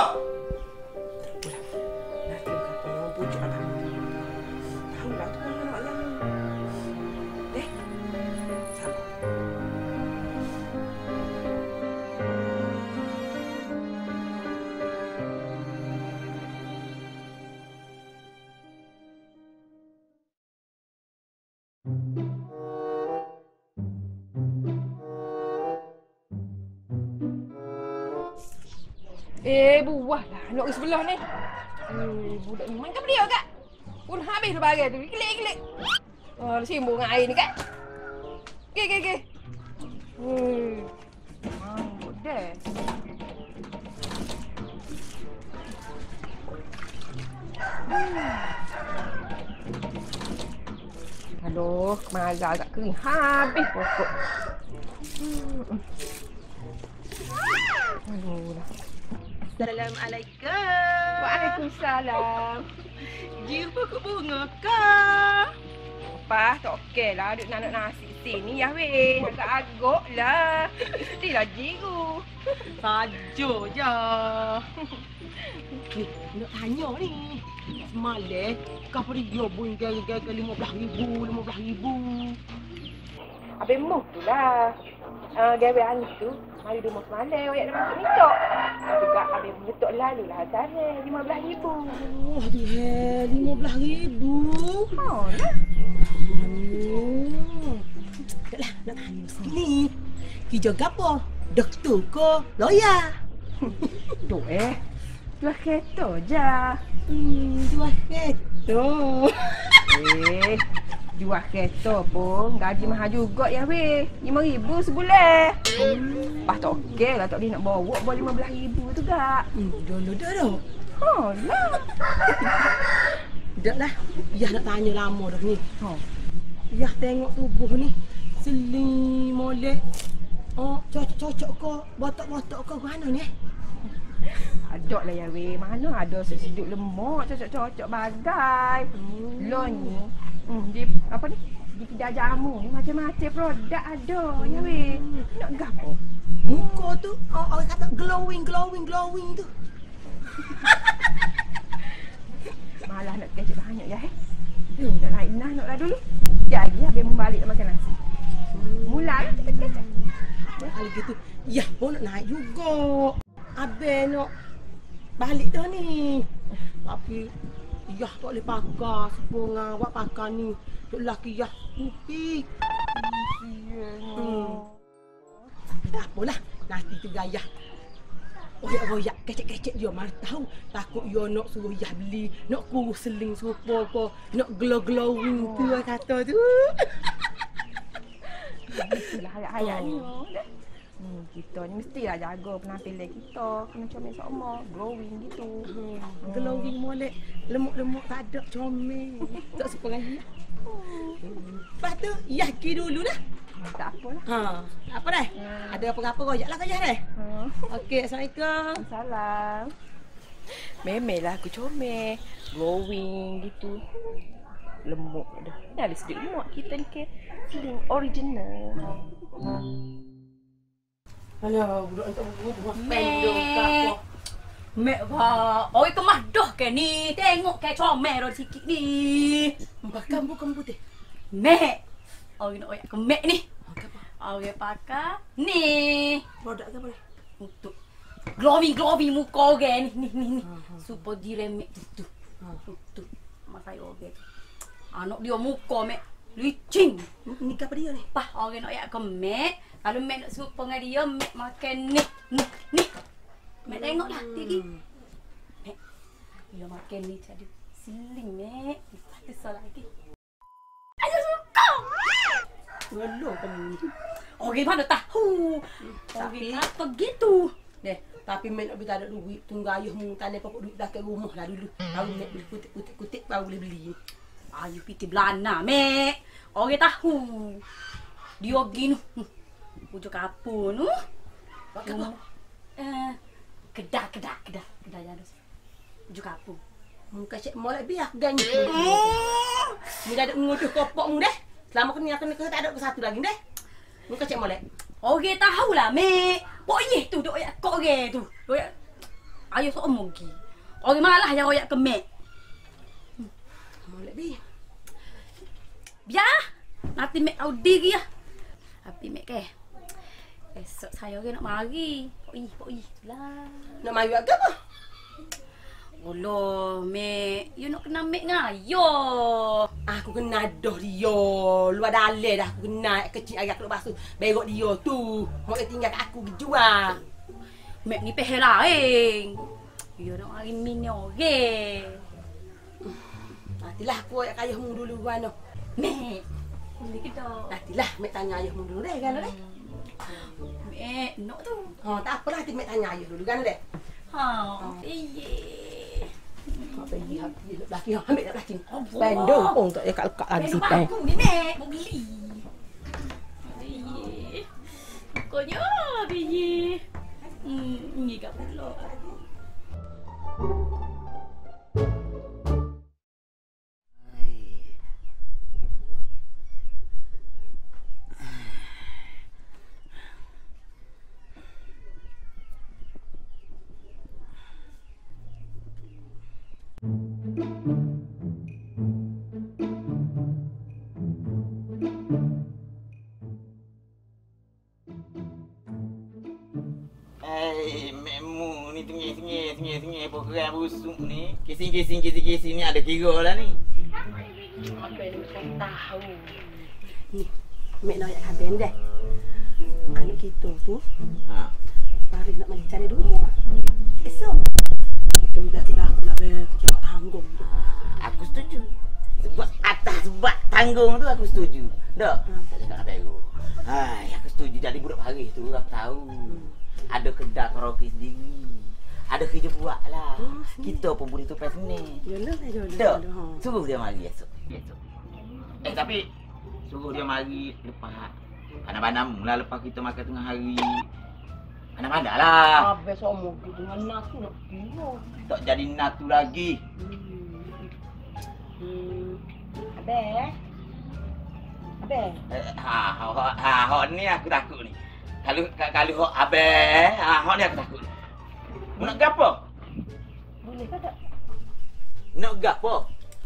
Buah lah anak ke sebelah ni. Budak ni main kat dia kak. Pun habis dah bagai tu. Kelik. Simbung dengan air ni kak. Okey. Manggut dah. Aduh, kemara agak kering. Habis pokok. Aduh lah. Assalamualaikum. Waalaikumsalam. Jumpa ke bunga kah? Apa? Tak okey lah duduk nak nasi sini ya weh. Agak-agak lah. Mestilah jiru. Saja je. Nak tanya ni. Semalam kau pergi bun gaya-gaya 15,000. Habis moh tu lah. Gawe ani tu. Mari rumah semalam, awak nak masuk mintok. Juga habis betul lalu lah sana 15,000. Oh, dia 15,000. Oh, lah. Taklah, nak tanya sini. Kerja ke apa? Doktor ke? Lawyer? Tu jual kereta je. Jual kereta. Jual kereta pun gaji mahal juga ya weh. 5,000 sebulan. Lepas tak okey lah tak boleh nak bawa 15,000 tu gak. Dah. Lah. Dah lah. Yah nak tanya lama dah ni. Yah tengok tubuh ni. Seling molek. Oh, cocok ke? Botok-botok ke mana ni? Ada lah ya weh. Mana ada sedut lemak cocok-cocok bagai. Lo ni. Di apa ni? Di kedai jamu ni macam-macam produk ada ya weh. Nak gapo? Muka tu orang kata glowing tu. Malah nak kecek banyak ya nak naik nak lah dulu. Jadi habis membalik nak makan nasi. Mula kita kecek. Kalau gitu, ya pun nak naik juga. Habis nak balik dah ni. Tapi Yah tak boleh pakai sepungan awak pakai ni. Tok lelaki Yah kupi. Tak apalah. Nanti tu gaya. Royak kecek-kecek dia mana tahu. Takut dia nak suruh Yah beli. Nak kurus seling serupa apa. Nak glow-glowing tu kata tu. Itulah hayat-hayat ni. Kita ni mestilah jaga penampilan kita. Kena comel sama, glowing gitu. Glowing molek, lemuk-lemuk tak ada comel. Tak seperti lagi. Lepas tu, yakin dulu lah. Tak apalah. Apa dah? Ada apa-apa royak lah kaya dah. Okey, Assalamualaikum. Salam. Memelah aku comel, glowing gitu. Lemuk dah. Dah ada sedikit lemuk kita ni ke. Feeling original. Alah, budak entah buat pendek ke apa. Mek ba, oi kemah dah ke ni. Tengok ke comel dah sikit ni. Pakai bukan putih. Mek. Oi nak oyak ke mek ni. Oi pakai ni. Produk ke boleh? Untuk glowing muka orang ni. Super diremek tu. Tu. Mak saya orang. Anak dia muka mek licin. Ni ke apa dia ni? Pah orang nak oyak ke mek. Kalau Mek nak suruh dengan dia, Mek makan ni. Mek tengoklah tadi. Mek, dia makan ni jadi seling, Mek. Lepas tu salah lagi. Ayo suka! Gelok kamu ni. Orang mana tahu. Orang kata gitu. Deh, tapi Mek nak beli tak ada duit. Tunggu ayahmu tanya pokok duit belakang rumah lah dulu. Baru Mek beli kutip baru boleh beli. Ayuh piti belana, Mek. Orang tahu. Dia gini. Pujuk kapur tu. Apa? Kedah jangan. Pujuk kapur. Muka cik molek biar ganyi. Mu dah ada nguduh kopok mu deh. Selama kena tak ada ke satu lagi deh. Muka cik molek. Orang tahulah, Mek. Pokoknya tu dok yak kok orang tu. Dok yak ayuh sok mogi. Orang malah yang royak ke Mek. Molek bi. Biar. Nanti Mek tahu diri ya. Tapi Mek ke. Esok saya nak mari. Pokoknya lah. Nak mari agak apa? Allah, Mek. You nak kenal Mek ngayo. Aku kena dah dia. Luar dalil dah aku kena kecil agak keluar basuh. Berok dia tu. Mau tinggal kat aku jual. Mek ni pehel lain. You nak mari min orang. Nantilah aku ayah ayahmu dulu mana. Mek. Boleh ke tak? Nantilah Mek tanya ayahmu dulu deh kan deh. Mek, nak tu. Tak apalah nanti Mek tanya ayah dulu kan deh. Iye. Pergi laki ambil kat laki. Bandung pun tak dekat lekat lagi sipai. Aku ni Mek, mau beli. Iye. Pokoknya biji. Ni kat pula. Mekmu ni tengih program busuk ni. Kising ni ada kira lah ni. Apa yang kau tahu? Ni, Mek nak ayat habis deh. Anak kita tu. Paris nak main cari dulu. Esok. Kita dah lah cakap tanggung. Aku setuju. Sebab atas sebab tanggung tu aku setuju. Tak? Tak cakap apa aku. Aku setuju jadi budak Paris tu aku tahu. Ada kedai karaoke sendiri. Ada kerja buat lah. Kita pun boleh tupai sini. Yalah, tak? Suruh dia mari esok. Tapi suruh dia mari lepas pandang-pandang lah lepas kita makan tengah hari. Pandang-pandang lah. Habis semua dengan natu nak kira. Tak jadi natu lagi. Habis. Hak ni aku takut ni. Kalau hak habis, hak ni aku takut. Nak gapo? Boleh ke tak? Nak gapo?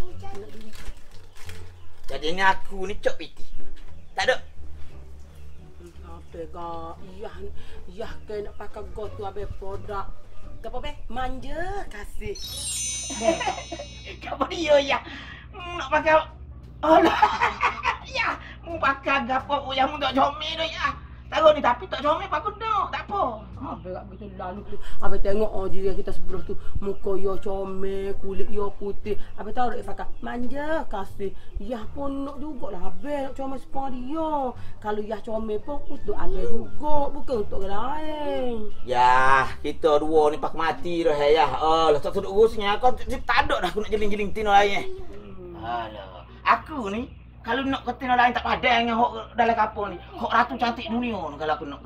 Jadi ni aku ni cok piti. Tak ada. Apa gak? Iya ke nak pakai go tu habis produk. Gapo be? Manja kasih. Gapo dia ya? Nak pakai alah. Ya, mu pakai gapo yang mu tak comel dah ya. Taruh ni tapi tak comel bagus dah. Tak apa. Habis kat begitu lalu tu. Habis tengok dia kita sebelah tu muka yo comel, kulit yo putih. Habis tahu dak pakai manja kasih. Yah pun nak jugalah habis nak comel sepah dia. Kalau yah comel pun untuk habis juga, bukan untuk orang lain. Ya, kita dua ni pak mati dah ya. Alah tak duduk urusnya kau tak ada dah aku nak jeling-jeling tino lain. Alah, aku ni kalau nak ke tino lain tak padan dengan hok dalam kapal ni. Hok ratu cantik dunia ni kalau aku nak.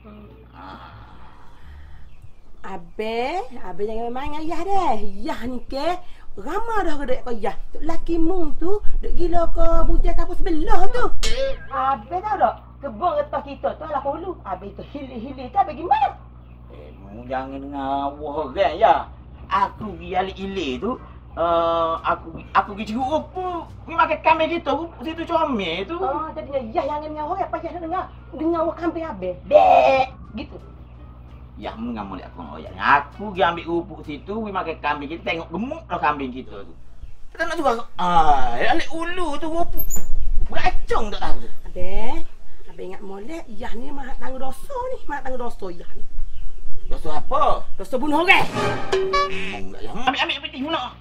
Abe jangan main dengan Yah deh. Yah ni ke ramah dah kedek kau Yah. Laki mung tu duk gila ke budak kapal sebelah tu. Abe tahu tak? Kebun atas kita tu lah hulu. Abe tu hilir-hilir tu abe gimana? Mu jangan ngawah kan ya. Aku pergi alik-ilik tu aku pergi ceruk apa? Ni makan kambing kita situ comel tu. Jadinya Yah yang ngawah apa Yah nak dengar wak kambing abe. Bek gitu. Ya mengamul aku ngoyak. Aku pergi ambil rupuk situ, pergi makan kambing kita tengok gemuk dah kambing kita tu. Kita nak juga alik ulu tu rupuk. Beracung tak tahu tu. Abe ingat molek Yah ni mak tanggung dosa ni, mak tanggung dosa Yah ni. Dosa apa? Dosa bunuh orang. Enggak ya. Ambil peti guna.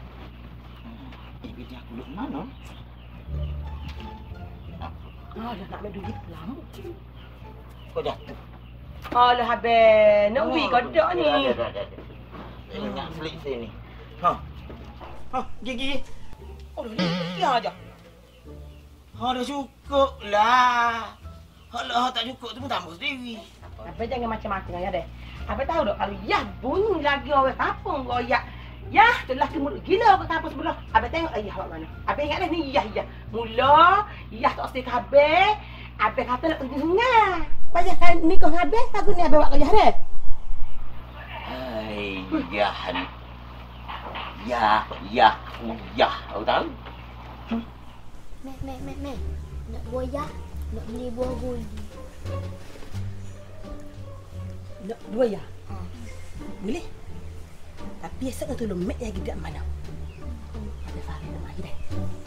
Peti aku duduk mana? Dah nak ambil duit lama. Kau jatuh. Alah habis. Nak pergi kodok ni. Nak selik sini. Gigi. Oh, dia aja. Dah cukup lah. Kalau tak cukup tu pun tambah sendiri. Abang jangan macam-macam ya deh. Abang tahu dok kalau Yah bunyi lagi orang kampung goyak. Yah tu lelaki mulut gila kat kampung sebelah. Abang tengok Yah awak mana. Abang ingat dah ni Yah. Mula Yah tak usah habis. Abang kata nak pergi sungai. Payah kan nikah habis aku ni abang buat kerja deh. Hai, Yah ni. Yah. Kau tahu? Mek. Nak buah Yah. Nak beli buah guli. Nak dua ya? Boleh. Tapi esok kan tolong mek lagi dekat mana? Ada Farid nama lagi dah.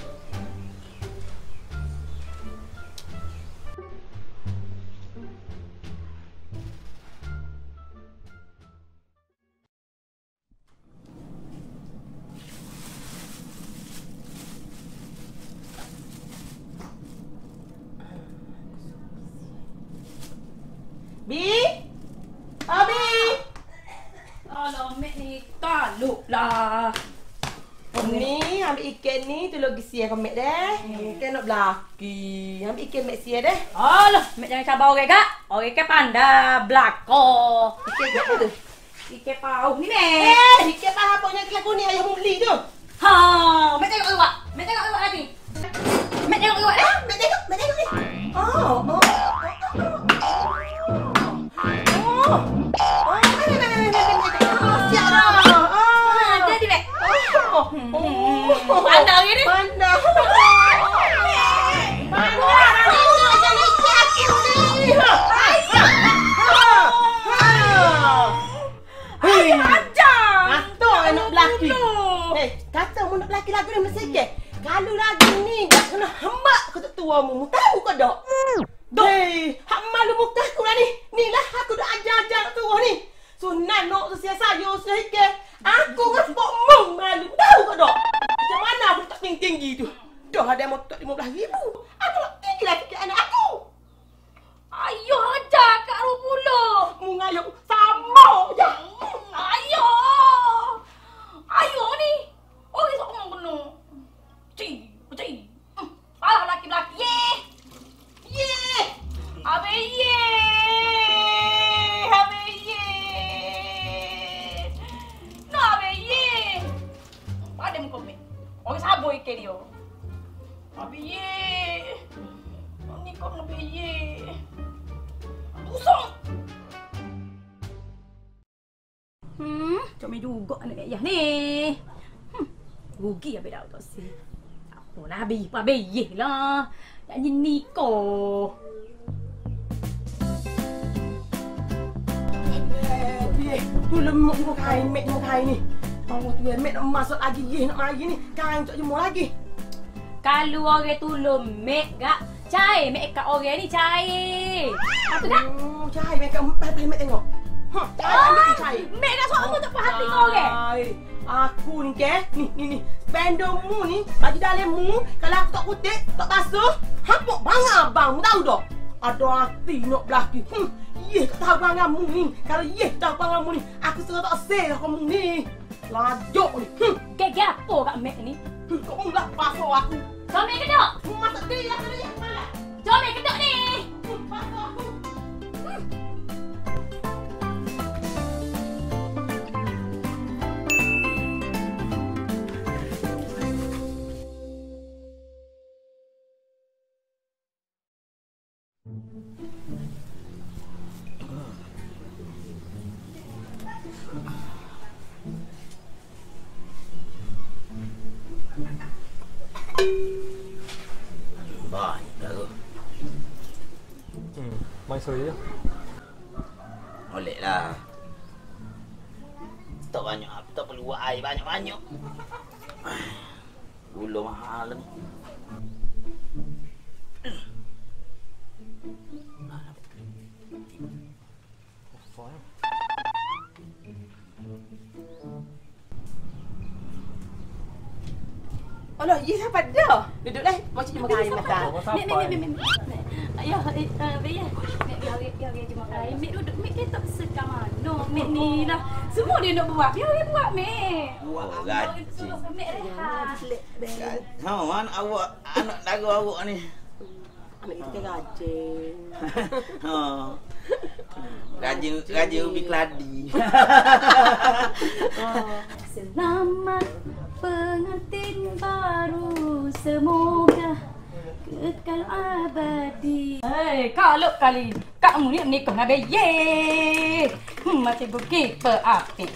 Bi? Abi! Alah, mek ni kaluk lah. Ni, ambil ikan ni tu lagi siap kau mek deh. Ikan nak belaki. Ambil ikan mek siap deh. Alah, mek jangan cabar orang kak. Orang kan pandai belakang. Ikan apa tu? Ikan paus ni mek. Ikan paus apa yang kelaku ni ayah beli tu? Ha, mek tengok awak. Mek tengok awak lagi. Mek tengok awak dah. Mek tengok ni. Jadi mek. Pandang ni. Pandang. Kata mu nak belaki lagu ni mesti sikit. Kalau lagu ni tak kena hembak ke tak tua mu. Tahu ke tak? Hei, hak malu muka aku lah ni. Ni lah aku dah ajar-ajar tua ni. So nanok tu sia sayur sikit. Aku kan sebab mung malu. Tahu ke tak? Macam mana aku tak tinggi-tinggi tu? Dah ada motor 15,000. Aku nak tinggi lah sikit anak aku. Ayuh ajar kat Rupula. Mu ngayuk sama je. Ayuh ni. Orang sok ngomong penuh. Cik. Alah laki-laki. Ye. Abe ye. No abe ye. Pada muka mek. Orang sabo ikan dia. Abe ye. Ni kau nak abe ye. Pusing. Comel juga anak ayah ni. Rugi habis dah tak sih. Apalah habis pun habis lah. Janji nikah. Tu lemuk ni kain, mek ni kain ni. Allah tu mek nak masuk lagi nak mari ni. Kain tak jemur lagi. Kalau orang tu mek gak cai mek kat orang ni cai. Apa tak? Cai mek kat mek tengok. Cai. Mek kat suara tak puas hati kau orang. Aku ni ke, ni. Pendomu ni, bagi dalammu, kalau aku tak kutip, tak basuh, hapuk bang abang, tahu tak? Ada hati nak belaki. Ye, tak tahu bangamu ni. Kalau ye tahu bangamu ni, aku suruh tak sel kamu ni. Lajok ni. Gaya apa kat mek ni? Kau enggak basuh aku. Kau mek kedok? Masak dia tadi. Jom mek kedok ni. Basuh aku. Banyak dah tu. Main sorry je. Oleh lah. Tak banyak, tak perlu buat air banyak-banyak. Gula mahal ni. Alah, ye siapa dah? Duduklah, macam ni makan air mata. Mek. Ya, Bea. Biar jumpa lain. Mek duduk, Mek dia tak sekat mana. Mek ni lah. Semua dia nak buat. Biar dia buat, Mek. Buat gaji. Mek rehat. Mana awak, anak lagu awak ni? Anak kita gaji. Gaji ubi keladi. Selamat pengantin baru, semoga kekal abadi. Hei, kalau kali kamu ni nikah dengan Beye, macam bukit berapi.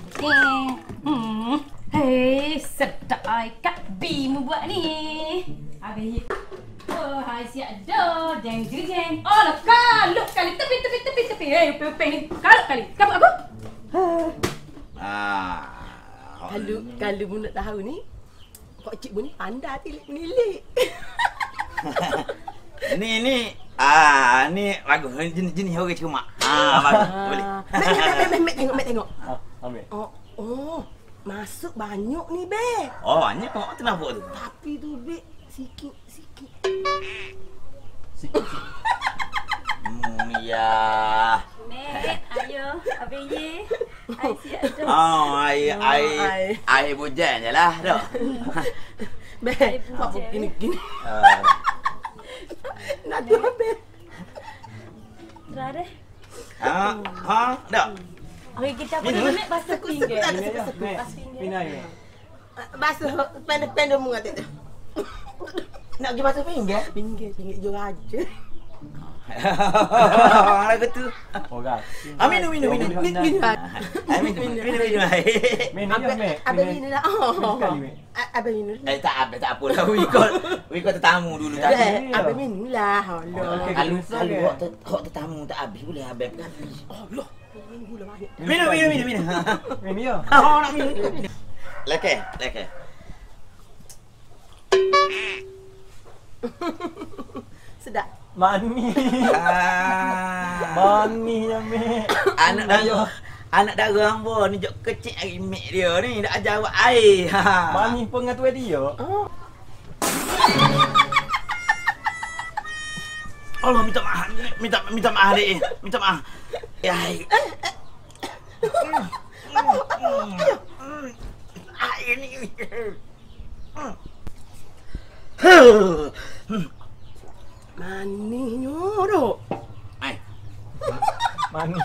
Hei, sedap Kak B mu buat ni. Habis oh, hai siap dah. Jeng. Oh, lah kalau kali tepi. Hei, pe ni. Kalau kali. Kamu apa? Kalau mu nak tahu ni, kok cik mu ni pandai tilik-menilik. Ni bagus. Jenis orang cuma. Bagus. Boleh. Mek tengok. Ambil. Oh, masuk banyak ni, Be. Oh, banyak kok kenapa tu? Tapi tu, Be, sikit. Ya. Mek, ayo, Abang Ye. Ai siap dah. Oh, ai bujan je lah, dok. Be, apa gini. Nak tu, Be. Dah deh. Dok. Okey, kita pergi Mek basuh pinggir. Pinai. Basuh pendek mu kata tu. Nak pergi basuh pinggir? Pinggir je raja. Lagu tu. Oh, gak. Minum. Minum. Abang minum lah. Abang minum. Tak apa lah. We got tetamu dulu tadi. Abang minum lah. Kalau hok tetamu tak habis boleh abang habis. Oh, loh. Minum. Minum ya. Nak minum. Leke. Sedap. Mani ya, Mek. Anak dara hamba ni jok kecil hari mek dia ni dak ajar awak air. Mani pengatua dia. Allah minta maaf dek. Minta maaf. Ya. Air ni. Mani nyorok. Mani.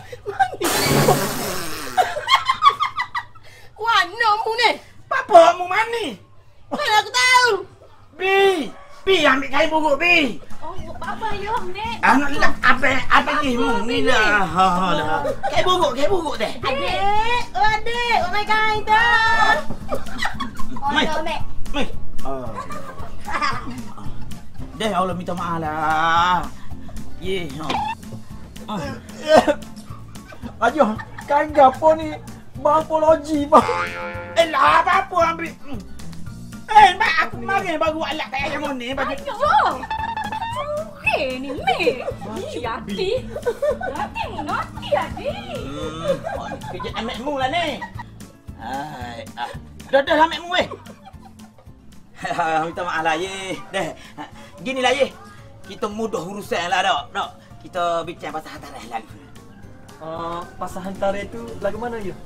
Warna mu ni. Apa mu mani? Mana aku tahu. Bi ambil kain buruk Bi. Oh, apa yo, Mek? Anak apa ni mu ni lah. Kain buruk deh. Adik, oh my kain tu. Oh, Mek. Deh, Allah minta maaf lah. Ye. Ayo, kain gapo ni? Morfologi bang. Lah apa ambil. Mak aku mari baru alat kayak yang ni bagi. Ayo. Okey ni, Mek. Hati. Nanti adik. Kerja amakmu lah ni. Hai. Dah lah amakmu weh. Minta maaf lah ye. Deh. Ginilah ye. Kita mudah urusan lah dok. Kita bincang pasal hantaran lagu. Pasal hantaran itu lagu mana ya?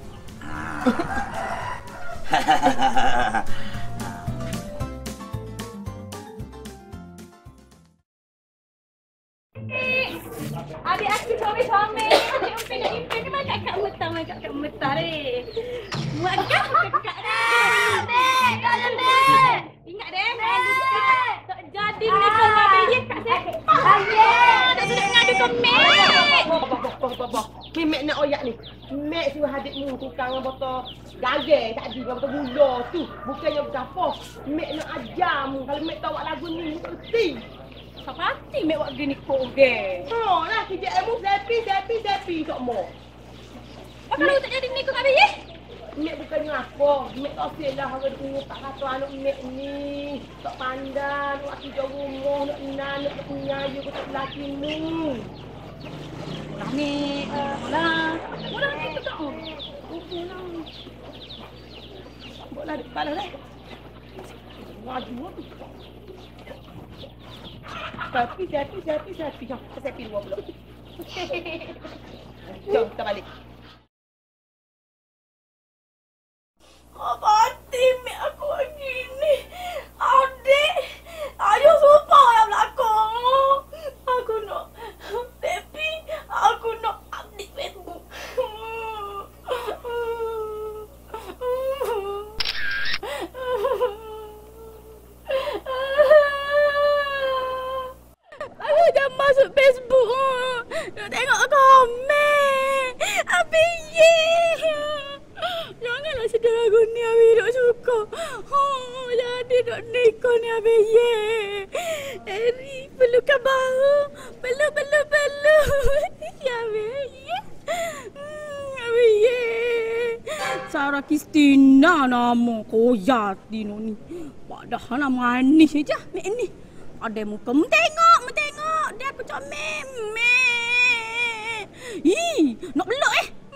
Adik aku comel-comel. Adik Umpin nak impin ni makan kat metah ni. Buat kakak dah. Mek, Mek. Ingat deh. Tak jadi mereka ngabih ye kat saya. Tak sudah ngadu ke Mek. Ni Mek nak oyak ni. Mek suruh adikmu tukang botol gagang tadi dengan botol gula tu. Bukannya berapa. Mek nak ajarmu. Kalau Mek tahu lagu ni, Mek kerti. Pasti Mek buat gini kok geng. Lah kerja ilmu sepi semua. Apa lu tak jadi ni kau ngabih ye? Mek bukannya apa. Mek tak silah orang tunggu tak kata anak Mek ni. Tak pandai. Nak kerja rumah, nak penyayu ke tak lakimu. Mek, lah ni tu tak. Okey lah. Buatlah di kepala dah. Wajib tu. Tapi. Jom, saya pergi luar pula. Jom, kita balik. Apa hati mek aku gini? Adik, ayo sumpah yang belakang. Aku nak tapi aku nak update Facebook. Aku jangan masuk Facebook. Nak tengok komen. Habis ye. Janganlah sedih lagu ni Abi tak suka. Jadi nak nikah ni Abi ye. Eri pelukan bahu. Perlu. Ya Abi ye. Abi ye. Sarah Kristina nama Koyati ni. Padahal nama manis saja mek ni. Ada muka mentengok. Dia aku comel. Ih, nak belok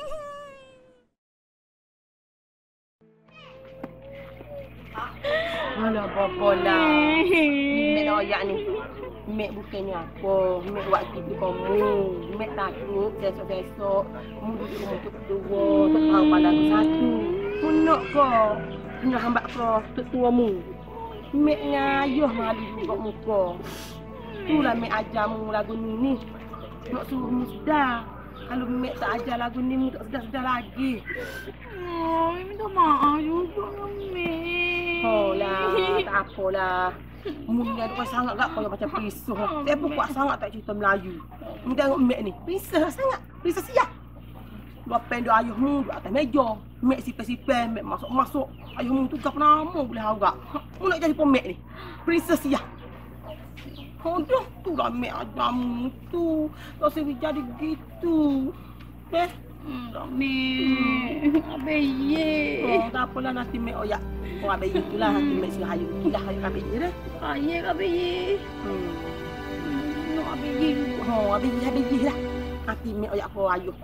Alah, bobolah. Mek royak ni. Mek bukannya apa. Mek buat gitu kamu. Mek takut besok-besok. Mu duduk rumah tu kedua. Tak tahu pada aku satu. Mu nak kau. Nak hambak kau tu tua mu. Mek ngayuh malu juga muka. Itulah Mek ajar mu lagu ni. Nak suruh mu sedar. Kalau Mek tak ajar lagu ni, mu tak sedar-sedar lagi. Oh, minta maaf juga Mek. Oh lah, tak apalah. Mu ni ada sangat gak kau macam pisau. Saya pun kuat sangat tak cerita Melayu. Mu tengok Mek ni, pisau sangat. Pisau siap. Luapan dia ayuh mu duduk atas meja. Mek sipel-sipel, Mek masuk-masuk. Ayuh mu tu gap nama boleh agak. Mu nak jadi pemek ni. Princess siap. Aduh, tu lah Mek ajar mu tu. Tak sering jadi gitu. Mek, Abang ye. Oh, tak apalah nanti Mek oyak. Oh, Abang ye itulah nanti Mek suruh hayu. Itulah hayu Abang ye dah. Ayah Abang ye. Nak Abang ye. Oh, Abang ye lah. Nanti Mek oyak kau hayu.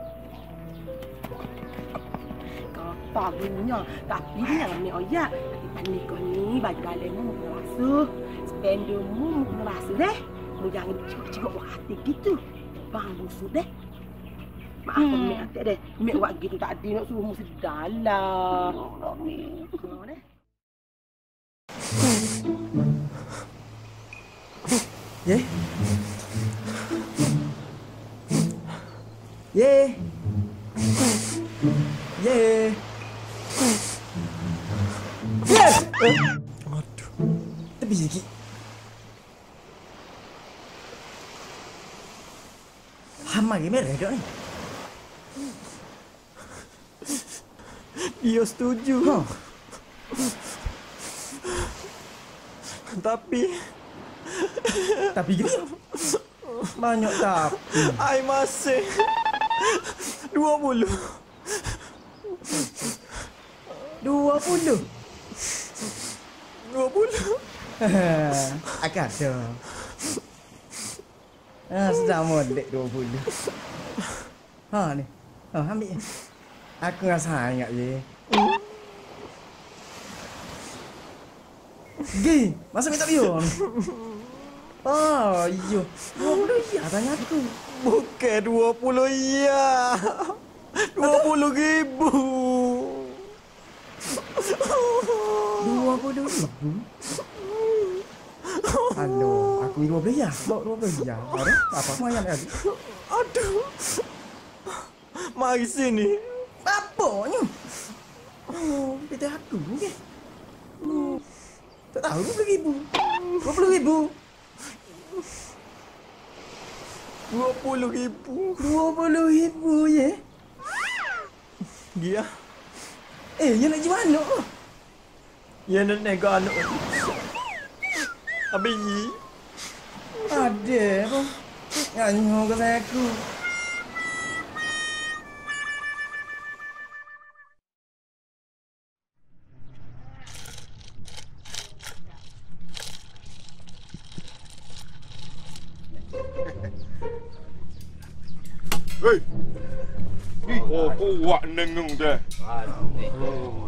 Apa punya? Tapi ni yang Mek oyak. Nanti kau ni baju dalam mu kena basuh. Spender mu kena basuh deh. Mu jangan cikgu-cikgu buat hati gitu. Bang busuk deh. Maaf Mek atik deh. Mek buat gitu tak ada nak suruh mu sedar lah. Mek. Ye. Ye. Ye. Yes. Aduh. Tepi sikit. Hama ke merah dah ni. Dia setuju. Tapi gitu. Banyak tapi. Ai masih 20. 20. Akan ada. Sedang modek 20. Ni. Ambil. Aku rasa ingat je. Gi, masa minta biar. Oh, iyo. 20 ya tanya aku. Bukan 20 ya. 20.000. 20.000. Halo, aku 12 ya. Bawa 12 ya. Ada apa mayan lagi? Aduh. Mari sini. Apanya? Oh, kita aku ke? Tak tahu 20.000. 20.000. 20.000 ya. Dia. Ya nak gimana? Ya nak nego anak. Abi. Ada apa? Nganyo ke saya aku. Hei. Oh, kuat nengung dah.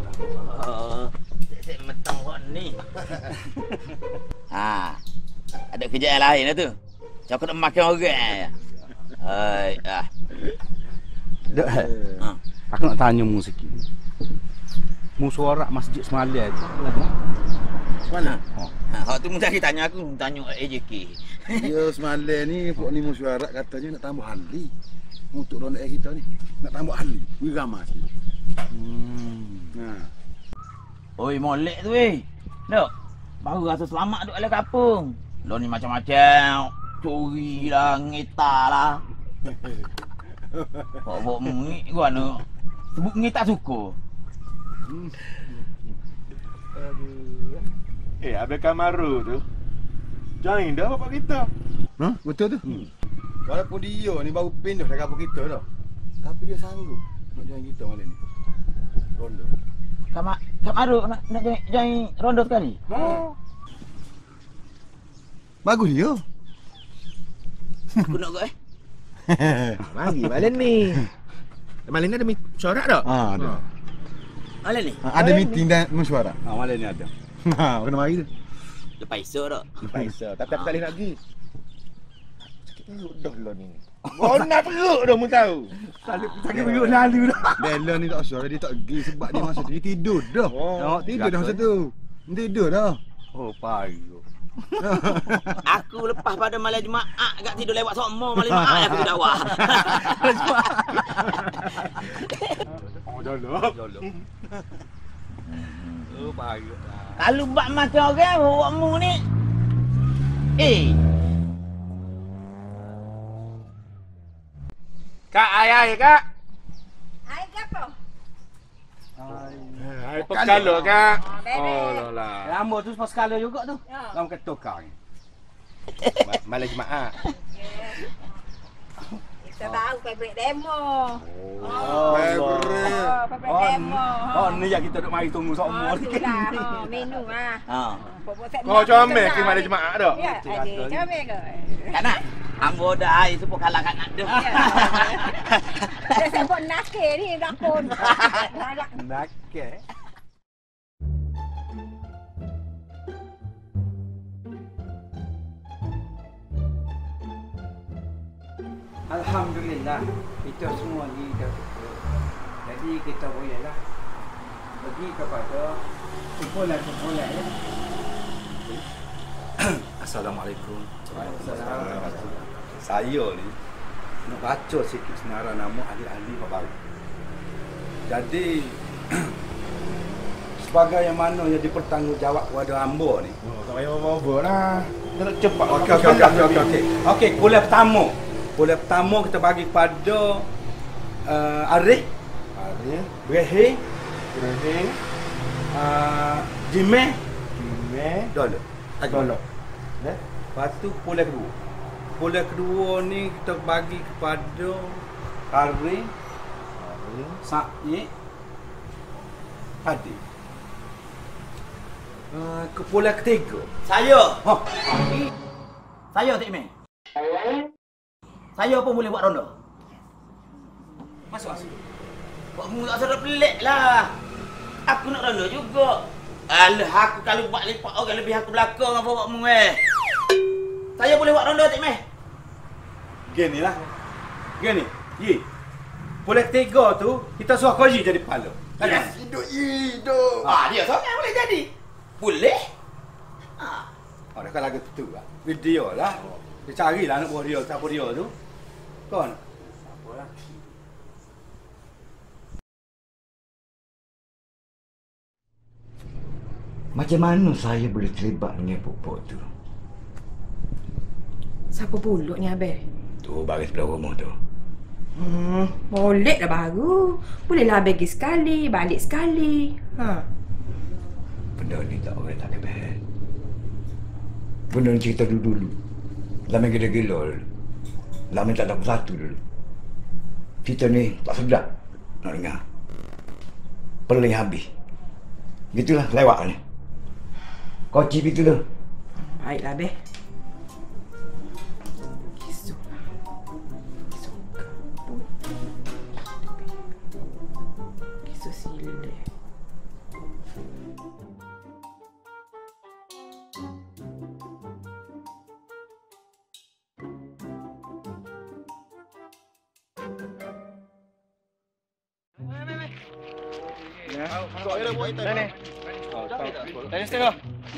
Metang kau ni. ada kerjaan lain lah tu. Macam aku nak makan orang. Hai, Dek, aku nak tanya mu sikit. Mu suara masjid semalam tu. Mana? Hak tu mesti tanya aku, tanya AJK. Ya semalam ni pok ni mesyuarat katanya nak tambah ahli. Untuk ronda kita ni nak tambah ahli. Wih ramai sikit. Oi, molek tu weh. Dok. Baru rasa selamat duk dalam kampung. Lo ni macam-macam. Curi lah, ngetar lah. Bawa mengik gua ni. Sebut mengik tak suka. Abang Kamaru tu join dah bapak kita. Ha? Betul tu? Walaupun dia ni baru pindah dari kampung kita dah. Tapi dia sanggup nak join kita malam ni. Rondo. Kamaru nak join rondo sekali? Bagus dia. Aku nak kau Mari malam ni. Malam ni ada mesyuarat tak? Ada. Malam ni? Ada meeting dan mesyuarat. Malam ni ada. Kena mari tu. Lepas esok tak? Lepas esok. Tapi aku tak boleh nak pergi. Sakit perut dah lo ni. Nak perut dah mu tahu. Sakit perut lalu dah. Bella ni tak usah dia tak pergi sebab dia masa dia tidur dah. Tidur dah masa tu. Tidur dah. Oh, payah. Aku lepas pada malam Jumaat agak tidur lewat sokmo malam Jumaat aku tidur awak. Jolok. Oh, payah. Kalau bak makan orang awakmu ni. Kak, ayah kak. Ai gapo? Ai pekalo kak. Oh, lah. Rambut tu pas skala juga tu. Lam ketuk kau ni. Malam Jumaat. Kita tahu favorite demo. Favorite. Demo. Oh, ni yang kita duk mari tunggu semua ni. Itulah, menu ah. Kau comel ke malam Jumaat dah? Ya, ada comel ke? Tak nak. Ambo dah air sebut kalah kat nak dah. Dia sebut nakir ni dapur. Nakir. Alhamdulillah, kita semua ni dah cukup. Jadi kita bolehlah pergi kepada kumpulan-kumpulan ya. Assalamualaikum. Waalaikumsalam. Saya ni nak baca sikit senarai nama ahli-ahli baru. Jadi sebagai yang mana yang dipertanggungjawab kepada hamba ni. Oh, tak payah bawa lah. Kita nak cepat. Okey. Okey, kuliah pertama. Kuliah pertama kita bagi kepada Arif, Brehe, Jimeh, Dolo. Lepas tu kuliah kedua. Kuliah kedua ni kita bagi kepada Arif, Sa'id, Adi. Kuliah ketiga. Saya. Saya Tik Meh. Saya pun boleh buat ronda. Masuk. Buatmu tak sedap pelik lah. Aku nak ronda juga. Alah, aku kalau buat lipat orang lebih aku belakang apa buatmu Saya boleh buat ronda Tik Meh. Gini lah. Gini. Ye. Kuliah ketiga tu kita suruh kau jadi kepala. Yes, hidup. Dia seorang boleh jadi. Boleh. Oh, dah kan lagu tu lah. Video lah. Dia carilah anak buah dia, siapa dia tu. Kon. Apalah. Macam mana saya boleh terlibat dengan pokok tu? Siapa pulak ni Abel? Tu baris sebelah rumah tu. Boleh dah baru. Bolehlah Abel pergi sekali, balik sekali. Benda ni tak boleh tak kebal. Benda ni cerita dulu-dulu. Lama gila-gila dulu. Lama tak ada bersatu dulu. Kita ni tak sedap nak dengar. Peling habis. Gitulah lewat ni. Kau cip itu tu. Baiklah Abel. Kau ada buat itu. Ni. Tadi setengah.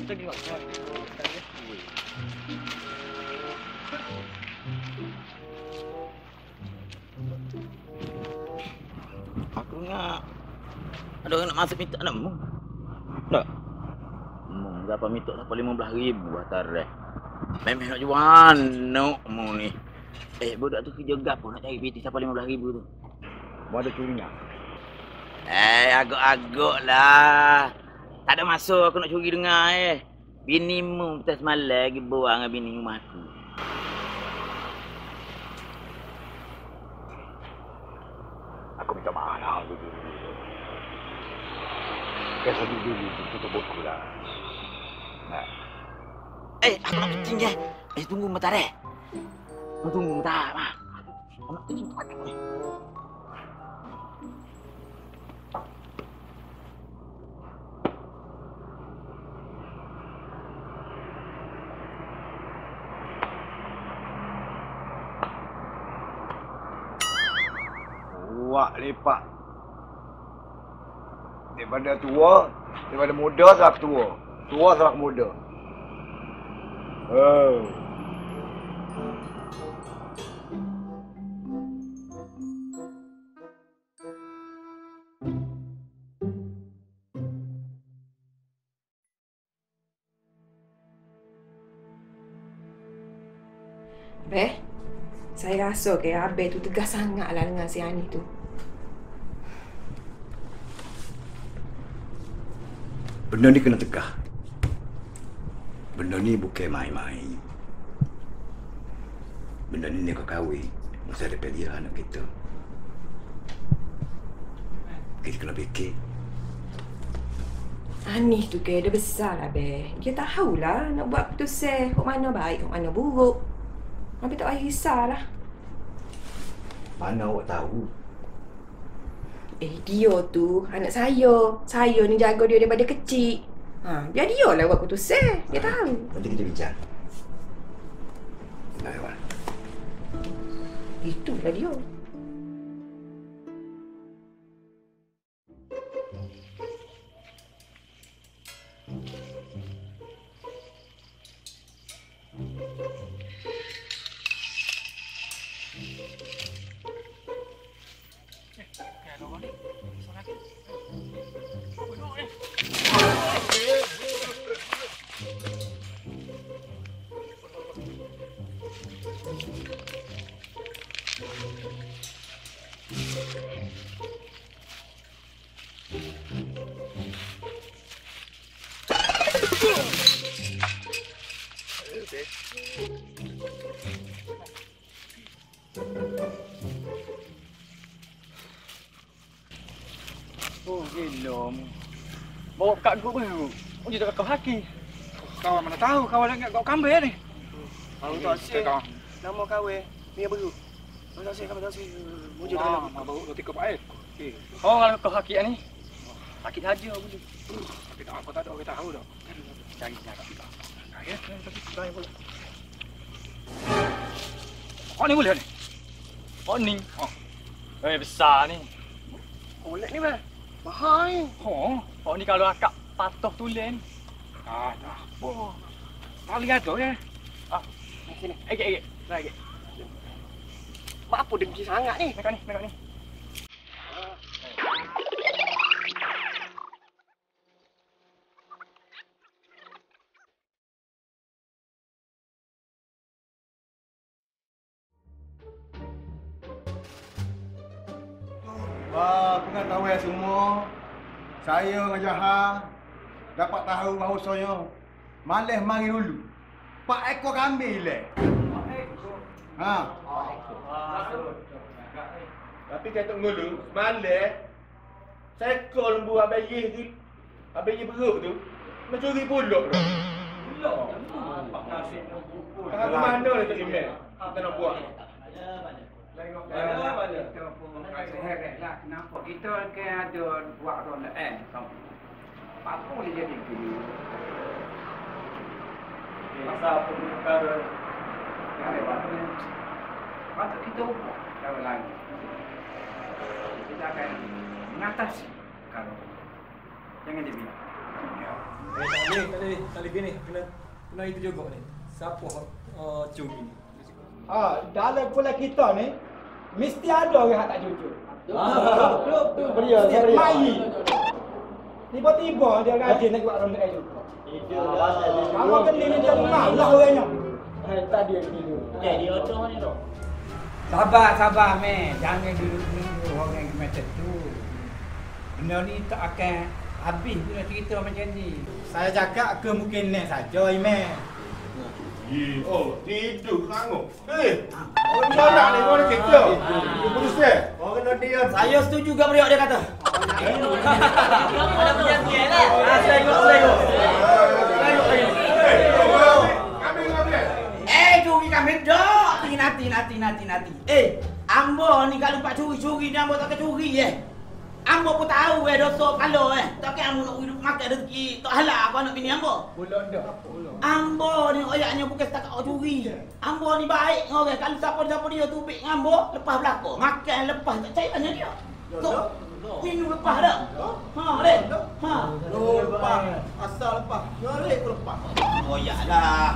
Aku nak ada orang nak masuk minta nak mung. Tak. Mung berapa minta sampai 15,000 atar dah. Memang nak jual no mung ni. Budak tu kerja gapo nak cari PT sampai 15,000 tu. Mau ada curi tak? Agak-agak lah. Tak ada masa aku nak curi dengar Binimu betul semalam lagi buang dengan bini rumah aku. Aku minta maaf lah dulu. Biasa dulu tutup buku lah. Nah. Aku nak kencing je. Tunggu bentar Tunggu bentar, Mak. Aku nak kencing tempat ni. Wak lepak. Daripada tua, daripada muda sampai tua. Tua sampai muda. Oh. Beh, saya rasa ke Abel tu tegas sangatlah dengan si Ani tu. Benda ni kena tegah. Benda ni bukan main-main. Benda ni kau kahwin. Masa ada pilihan anak kita. Kita kena fikir. Ani tu ke, dia besar lah, Beh. Dia tahulah nak buat keputusan. Kok mana baik, kok mana buruk. Tapi tak payah risaulah. Mana awak tahu? Dia tu anak saya. Saya ni jaga dia daripada kecil. Biar dia lah buat keputusan. Dia tahu. Nanti kita bincang. Nah, Wan. Itulah dia. Oh, gila. Bawa kat gua baru. Oh, dia tak kau haki. Kau mana tahu kawan nak kau kambing ni. Tahu tak sih. Nama kawan Mia baru. Tahu tak sih kamu tahu sih. Wujud dalam baru roti kau baik. Oh, kalau kau haki ni. Sakit saja boleh. Tapi tak apa tak ada orang tahu dah. Cari cara kita. Ya, tapi kita boleh. Oh, ni boleh ni. Oh, ni. Besar ni. Boleh ni, Bang. Mahal ni. Oh ni kalau akak patuh tulen. Tak apa. Tak lihat tu ya. Sini. Ege. Lagi. Mak apa dengki sangat ni? Mereka ni. Pengetahuan semua, saya dengan Jahar dapat tahu bahawasanya malas mari dulu 4 ekor kambing le. 4 ekor. Tapi saya tunggu dulu, semalam seekor lembu abayi beruk tu mencuri pulak tu. Pulak? Aku mana ni tak email? Kita nak buat. Kenapa kita kan ada buat ronda apa boleh jadi begini? Pasal apa perkara patut kita ubah cara lain. Kita akan mengatasi kalau Jangan dia bilang. Tak boleh gini. Kena itu juga ni. Siapa curi ni? Dalam pula kita ni mesti ada orang yang tak jujur. Beria. Mai. Tiba-tiba dia rajin nak buat ronda air juga. Kalau kena ni dia malah orangnya. Tak dia dulu. Jadi ocong ni tu. Sabar meh. Jangan dulu orang yang macam tu. Benda ni tak akan habis bila cerita macam ni. Saya cakap kemungkinan saja, Imeh. Oh, tidur sanggup. Orang nak ni kau ni kerja. Polis dia. Orang kena diam. Saya setuju juga beliau dia kata. Ada perjanjian lah. Selego. Curi kami dah. Nanti. Ambo ni kalau lupa curi ni ambo tak curi Ambo pun tahu dosa kalau takkan ambo nak hidup makan rezeki tak halal aku anak bini ambo. Bulan dah. Ambo ni oyaknya bukan setakat curi. Ambo ni baik orang kalau siapa dia tubik dengan ambo lepas belaka. Makan lepas tak cairannya dia. Minum lepas dah. Dek. Lepas. Asal lepas. Nyari aku lepas. Oyaklah.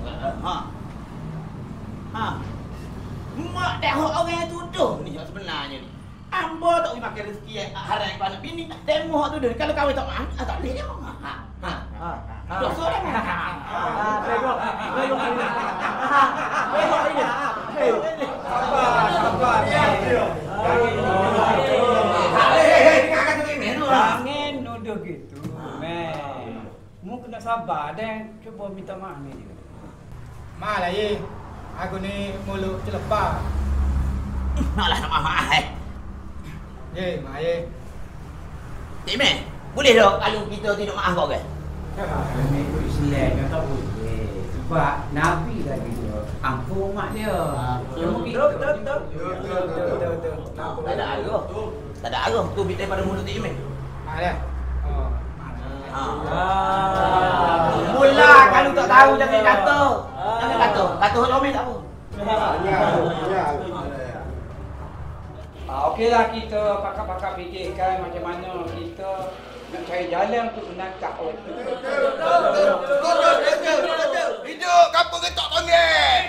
Mak dah orang tuduh ni sebenarnya ni. Ambo tak boleh makan rezeki haram ke anak bini. Demo tu dia kalau kahwin tak makan tak boleh dia. Dosa dah. Tengok ini. Sabar. Jangan nuduh gitu, meh. Mu kena sabar dan cuba minta maaf ni dia. Malah aku ni mulut celepah. Malah nak maaf Mak Cik Meh, boleh tak kalau kita tidak maaf kau kan? Ni ikut Islam kan tak boleh. Sebab Nabi lagi dia. Ampun mak dia. Betul. Tak ada arah tubik daripada mulut Cik Meh. Mak dia. Mula kalau tak tahu jangan kata. Kata Romel tak apa. Okeylah kita pakak-pakak fikirkan macam mana kita nak cari jalan untuk menangkap orang tu. Hidup kampung Ketok Tonggeng!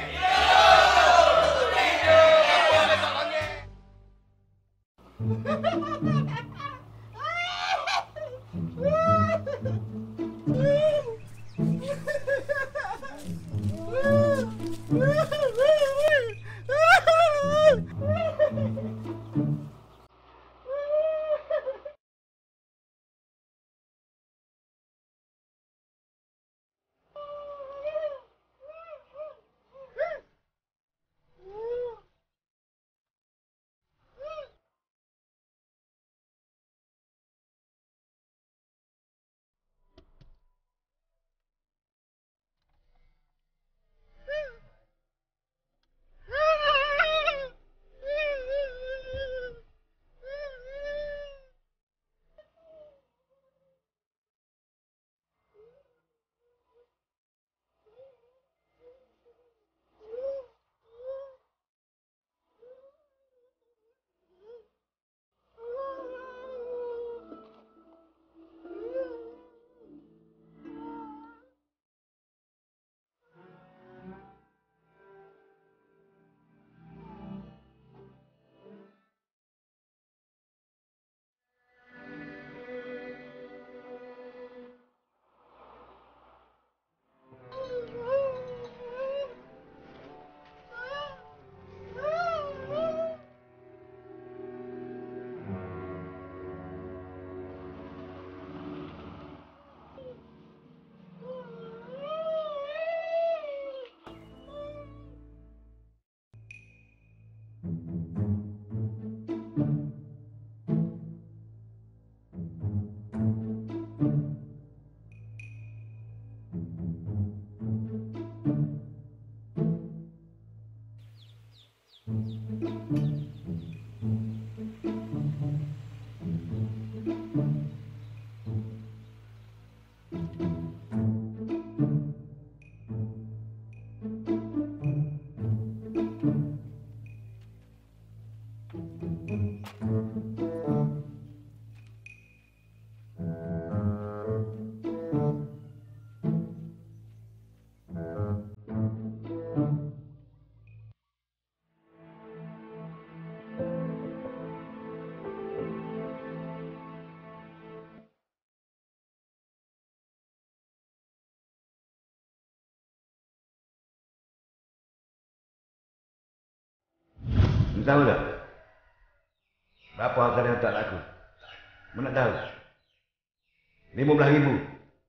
tahu tak? Berapa harga dia tak laku? Mu nak tahu? 15,000.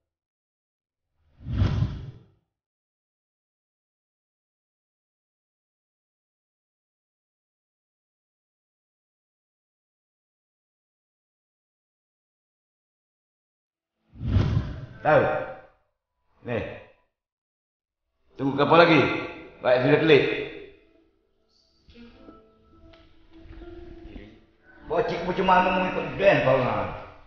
Tahu? Nih. Tunggu kapal lagi. Baik sudah telit. Bocik macam mana mau ikut dan kau nak?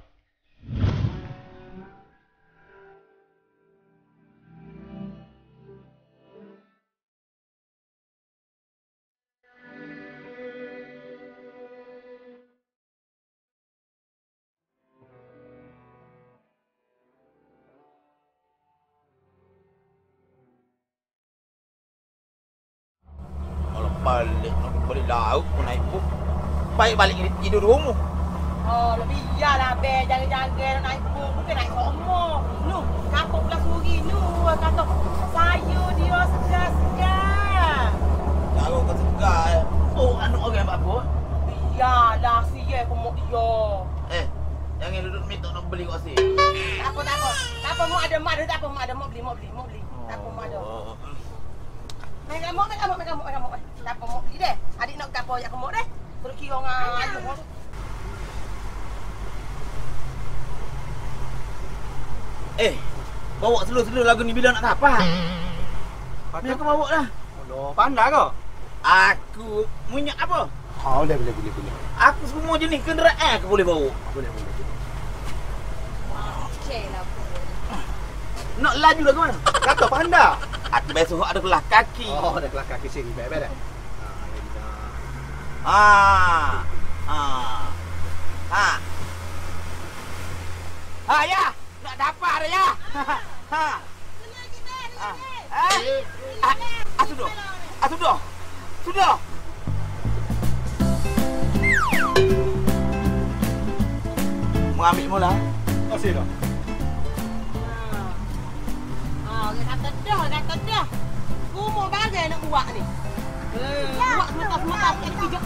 Balik nak balik laut pun naik pun. Baik balik tidur rumah. Oh, lebih iyalah be jaga-jaga nak naik pun bukan naik rumah. Nu, kapok pula suri nu kata saya dia segar-segar. Kalau kau segar. Oh, anak orang apa? Iyalah siye pun mak dia. Jangan duduk minta nak beli kat sini. Tak apa. Tak apa mak ada tak apa mak ada mak beli. Tak apa mak ada. Main gamuk. Tak apa mak beli deh. Adik nak gapo jak gemuk deh. Suruh kira dengan ayuh tu. Bawa slow-slow lagu ni bila nak tapak. Ni aku bawa dah. Aduh, pandai kau? Aku minyak apa? Boleh. Aku semua jenis kenderaan aku boleh bawa. Boleh. Celah. Nak laju lagu mana? Kata pandai. Aku besok ada kelas kaki. Oh, ada kelas kaki sini. Baik dah. Ya. Nak dapat ada ya. Sudah. Mau ambil mula? Kasih dah. Kata dah. Rumah bagai nak buat ni. Buat sementara kita pijak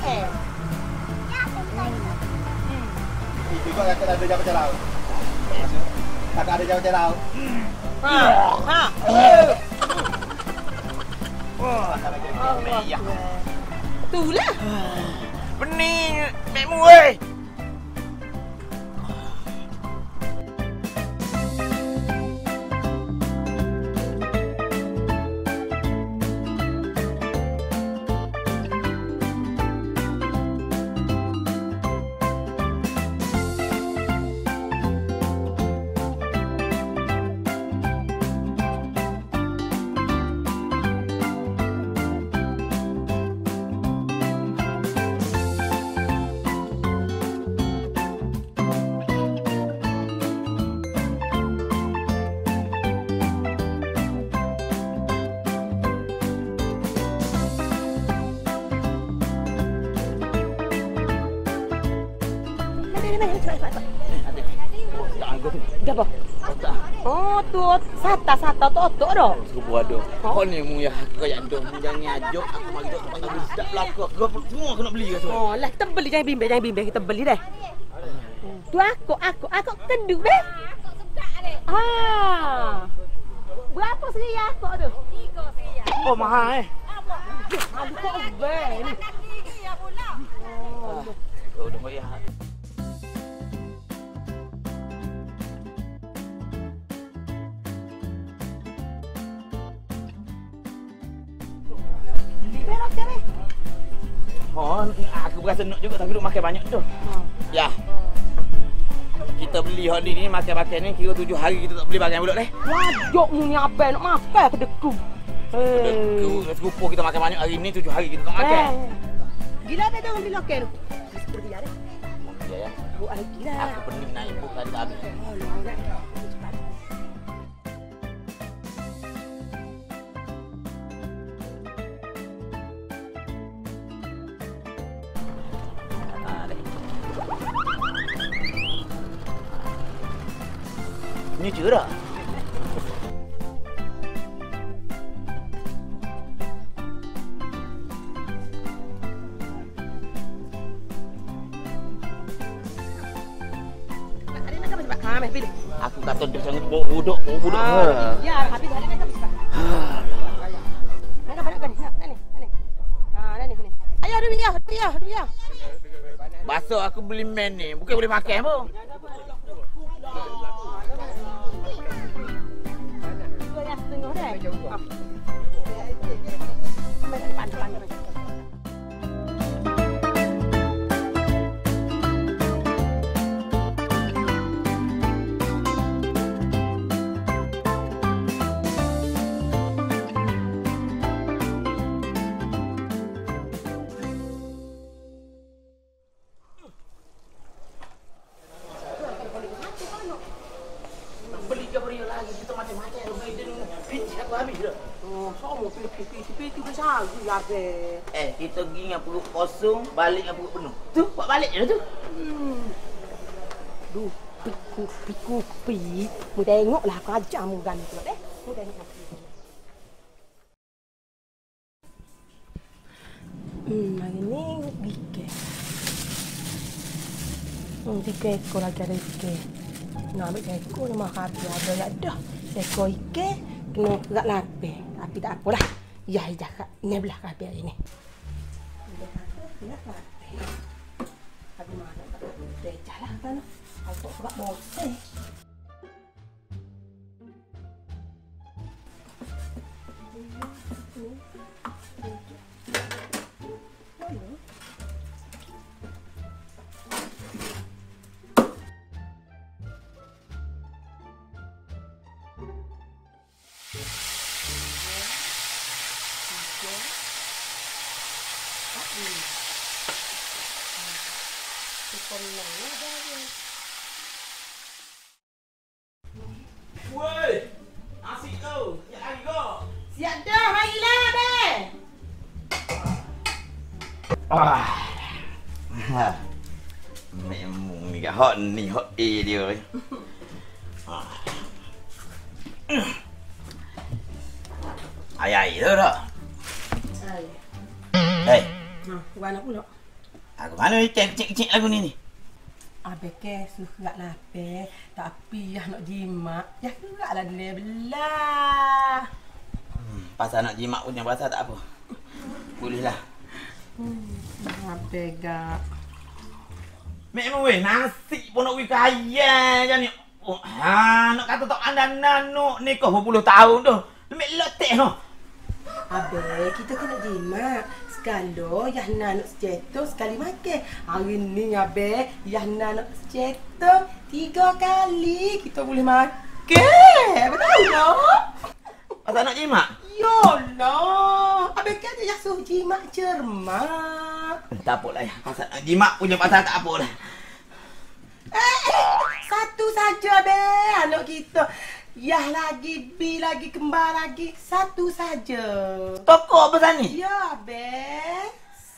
Itu kau kata ada jawab cerau. Tak ada jawab cerau. Tak lagi. Itulah. Pening mekmu weh. Apa? Oh, tu sata tu otok dah. Serupu ada. Kau ni mu ya aku kayak dah jangan ajak aku mari tok tempat aku sedap belaka. Semua aku nak beli ke semua. Oh, lah kita beli jangan bimbang kita beli deh. Tu aku keduk deh. Berapa segi aku tu? 3 segi. Oh, mahal Aduh kok ni. Oh, dah bayar. Oh, aku berasa nak juga tapi duk makan banyak tu. Ya. Kita beli hot ni makan-makan ni kira 7 hari kita tak beli bagian pula deh. Wajok mu ni apa nak makan kedeku. Serupa kita makan banyak hari ni 7 hari kita tak makan. Gila tak tengok bila makan tu. Seperti ada. Ya. Buat lagi gila. Aku pening nak ibu tadi tak habis. Như chưa đó. Ha, meh pilih. Aku kata dah sangat bodoh. Ya, habis hari nak habis. Nak balik kan? Nak ni. Ha, ni. Ayo Rupiah. Basuh aku beli men ni. Bukan boleh makan pun. Yang setengah dah. Depan. Kita pergi dengan perut kosong, balik dengan perut penuh. Tu, buat balik je tu. Duh, piku. Mu tengoklah aku ajar mu gan tu deh. Mu tengok. Hari ni ikan. Tiga ekor lagi ada ikan. Nak ambil ekor ni makan ada ya dah. Ekor ikan kena gerak lapis. Tapi tak apalah. Ya, jaga ni belah kapi hari ni. Tapi mana tak ada jalan kan? Aku sebab bosan. Woi, nasi tu. Siap lagi kau. Siap dah, marilah be. Memang ni hot ni hot A dia. Ayai tu dah. Hei. Mana pula? Aku mana kecil-kecil lagu ni? Abek ke suka lapis, tapi ya nak jimat. Ya geraklah dia belah. Pasal nak jimat pun yang pasal tak apa. Bolehlah. Abek gak. Memang weh nasi pun nak weh kaya je ni. Nak kata tak andan nak nikah berpuluh tahun tu. Mek letek noh. Abek kita kena jimat. Sekali yang nak sejeto sekali makan. Hari ni Abek yang nak sejeto 3 kali kita boleh makan. Betul tak? Pasal nak jimat? Yolah. Abek kata yang suruh jimat cermat. Tak apalah ya. Pasal nak jimat punya pasal tak apalah. Satu saja Abek anak kita. Yah lagi, B lagi, kembar lagi. Satu saja. Tokok pasal ni? Ya, Abek.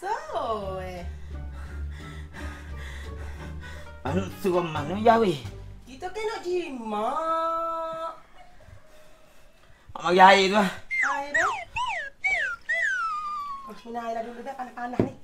Suruh mana ya weh? Kita kena jimat. Mak mari air tu lah. Air dah. Minum air lah dulu dah, panas-panas ni.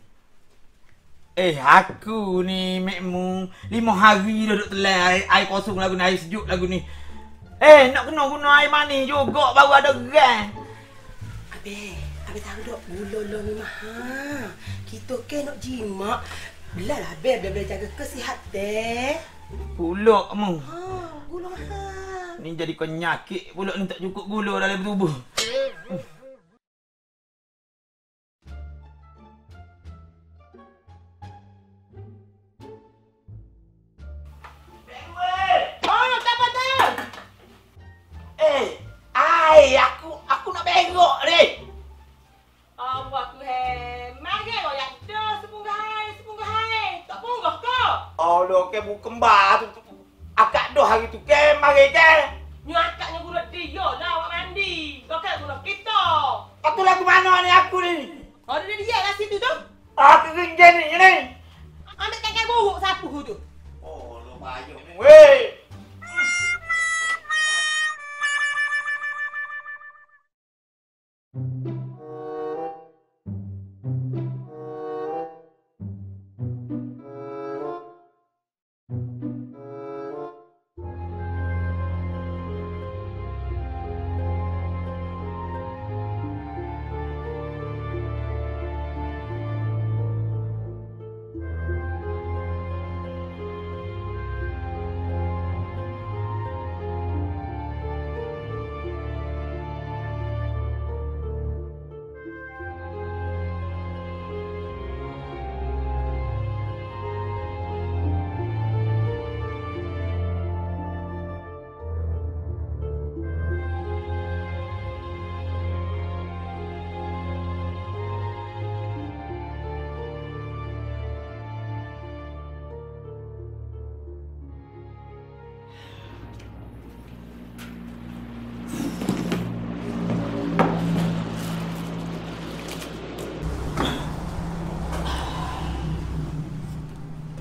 Aku ni mekmu 5 hari dah duduk telan air kosong lagu ni, air sejuk lagu ni. Nak kena guna air manis juga baru ada gas. Abang tahu tak gula ni mahal. Kita kan nak jimat. Belalah abang jaga kesihatan. Pulak kamu. Gula mahal. Ni jadi penyakit pulak ni tak cukup gula dalam tubuh. Aku nak bengok ni. Aku mari kau yang dah sepunggah hai. Tak punggah kau. Aduh, ke bukan kembar tu. Akak dah hari tu ke mari ke. Ni akaknya gula dia lah awak mandi. Kau kan gula kita. Aku lagu mana ni aku ni? Dia lah situ tu. Aku ringgit ni. Ambil kakak buruk sapu tu. Oh, lo bayar ni. Weh.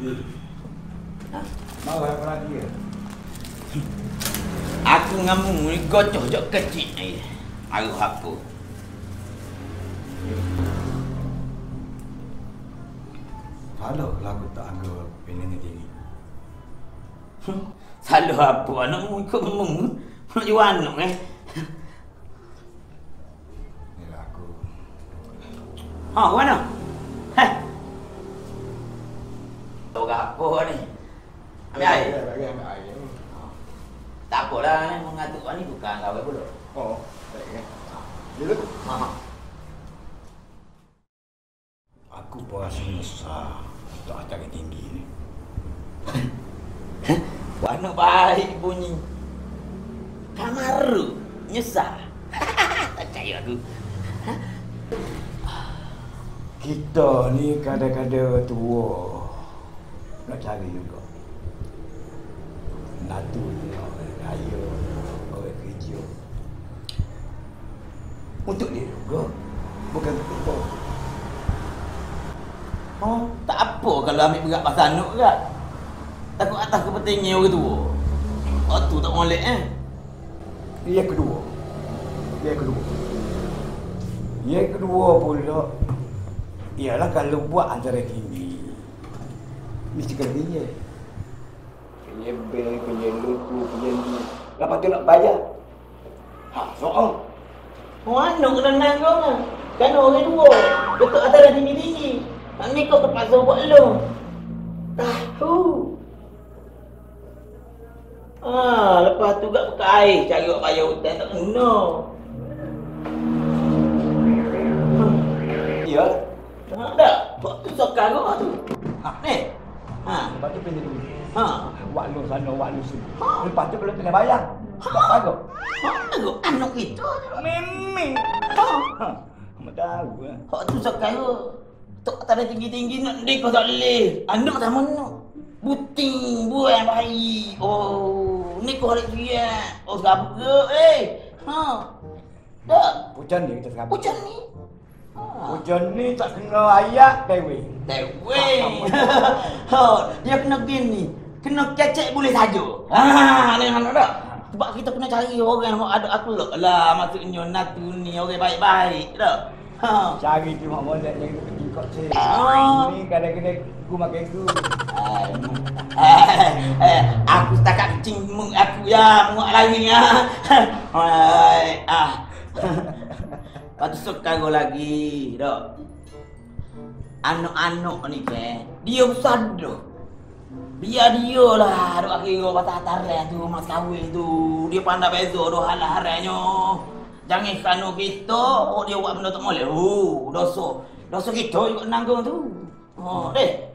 Marah apa lagi ya? Aku ngamu ni gocoh jok kecil ni. Aruh apa? Kalau aku tak anggap pengennya tinggi. Salah apa anakmu ikut mung? Nak jual anak Yalah aku. Ha, mana? Heh. Tahu apa ni? Ambil air. Bagi ambil air. Tak apalah ni mengatuk ni bukan kau pula. Oh, baik kan. Dulu. Ha. Aku pun rasa nyesal untuk atas yang tinggi ni. Warna baik bunyi. Kamaru nyesal. Tak percaya aku. Kita ni kadang-kadang tua nak cari juga. Natu orang kaya, orang kerja. Untuk dia juga, bukan untuk kita. Oh, tak apa kalau ambil berat pasal anak kan. Takut atas kepentingan orang tua. Oh tu tak molek Yang kedua. Yang kedua pula ialah kalau buat antara tinggi mesti kena dia. Punya bil, punya lutu, punya ni. Lepas tu nak bayar. Ha, soal. Mana kena nanggung kan orang tua. Betul antara tinggi-tinggi. Nak ni kau terpaksa buat lo. Tahu. Lepas tu kat buka air cari buat bayar hutang tak kena. Ya. Tak. Waktu sokar kau tu. Ni. Lepas tu pinjam dulu. Wak lu sana, wak lu sini. Lepas tu kalau kena bayar. Tak bagus. Bagus anak kita. Memang. Kamu tahu lah. Hak tu sokar kau. Tok tak ada tinggi-tinggi nak dia kau tak boleh. Anak tak mana. Buting, buang bayi. Oh, ni kau hari dia. Oh, serabut ke? Tak. Pucan ni kita serabut. Pucan ni? Pucan ni tak kena ayak dewe. Dewe. Dia kena gini. Kena kecek boleh saja. Ni mana tak? Sebab kita kena cari orang yang ada akhlak lah. Maksudnya natu ni orang baik-baik tak? Cari tu mak modal yang kecil kok cik. Ni kadang-kadang aku makan aku. Aku setakat kecing aku ya, muak lagi ya. Lepas tu sekarang lagi, tak? Anak-anak ni ke, dia besar dah. Biar dia lah, duk kira pasal taran tu, mas kahwin tu. Dia pandai beza dah hal-halnya. Jangan kanu kita, oh dia buat benda tak boleh. Dosa. Dosa kita juga nanggung tu. Deh.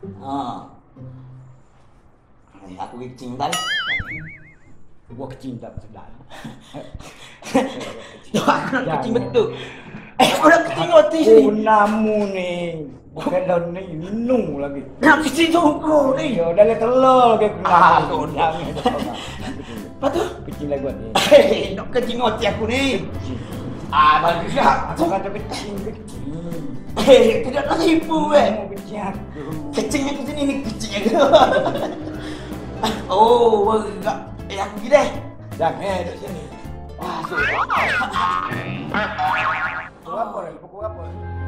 Aku kecing tadi. Gua kecing tak sedar. Aku nak kecing betul. Aku nak kecing otis ni. Oh, namu ni. Bukan daun ni, minum lagi. Nak kecing tunggu ni. Ya, dah le telur lagi kena. Lepas tu? Kecing lagi ni. Nak kecing otis aku ni. Bagus tak? Aku kata kecing. Tidak nak tipu Kecing aku. Kecing aku sini ni kecing aku. Oh, bergerak. Aku pergi deh. Jangan duduk sini. Wah, Pukul apa ni? Pukul apa?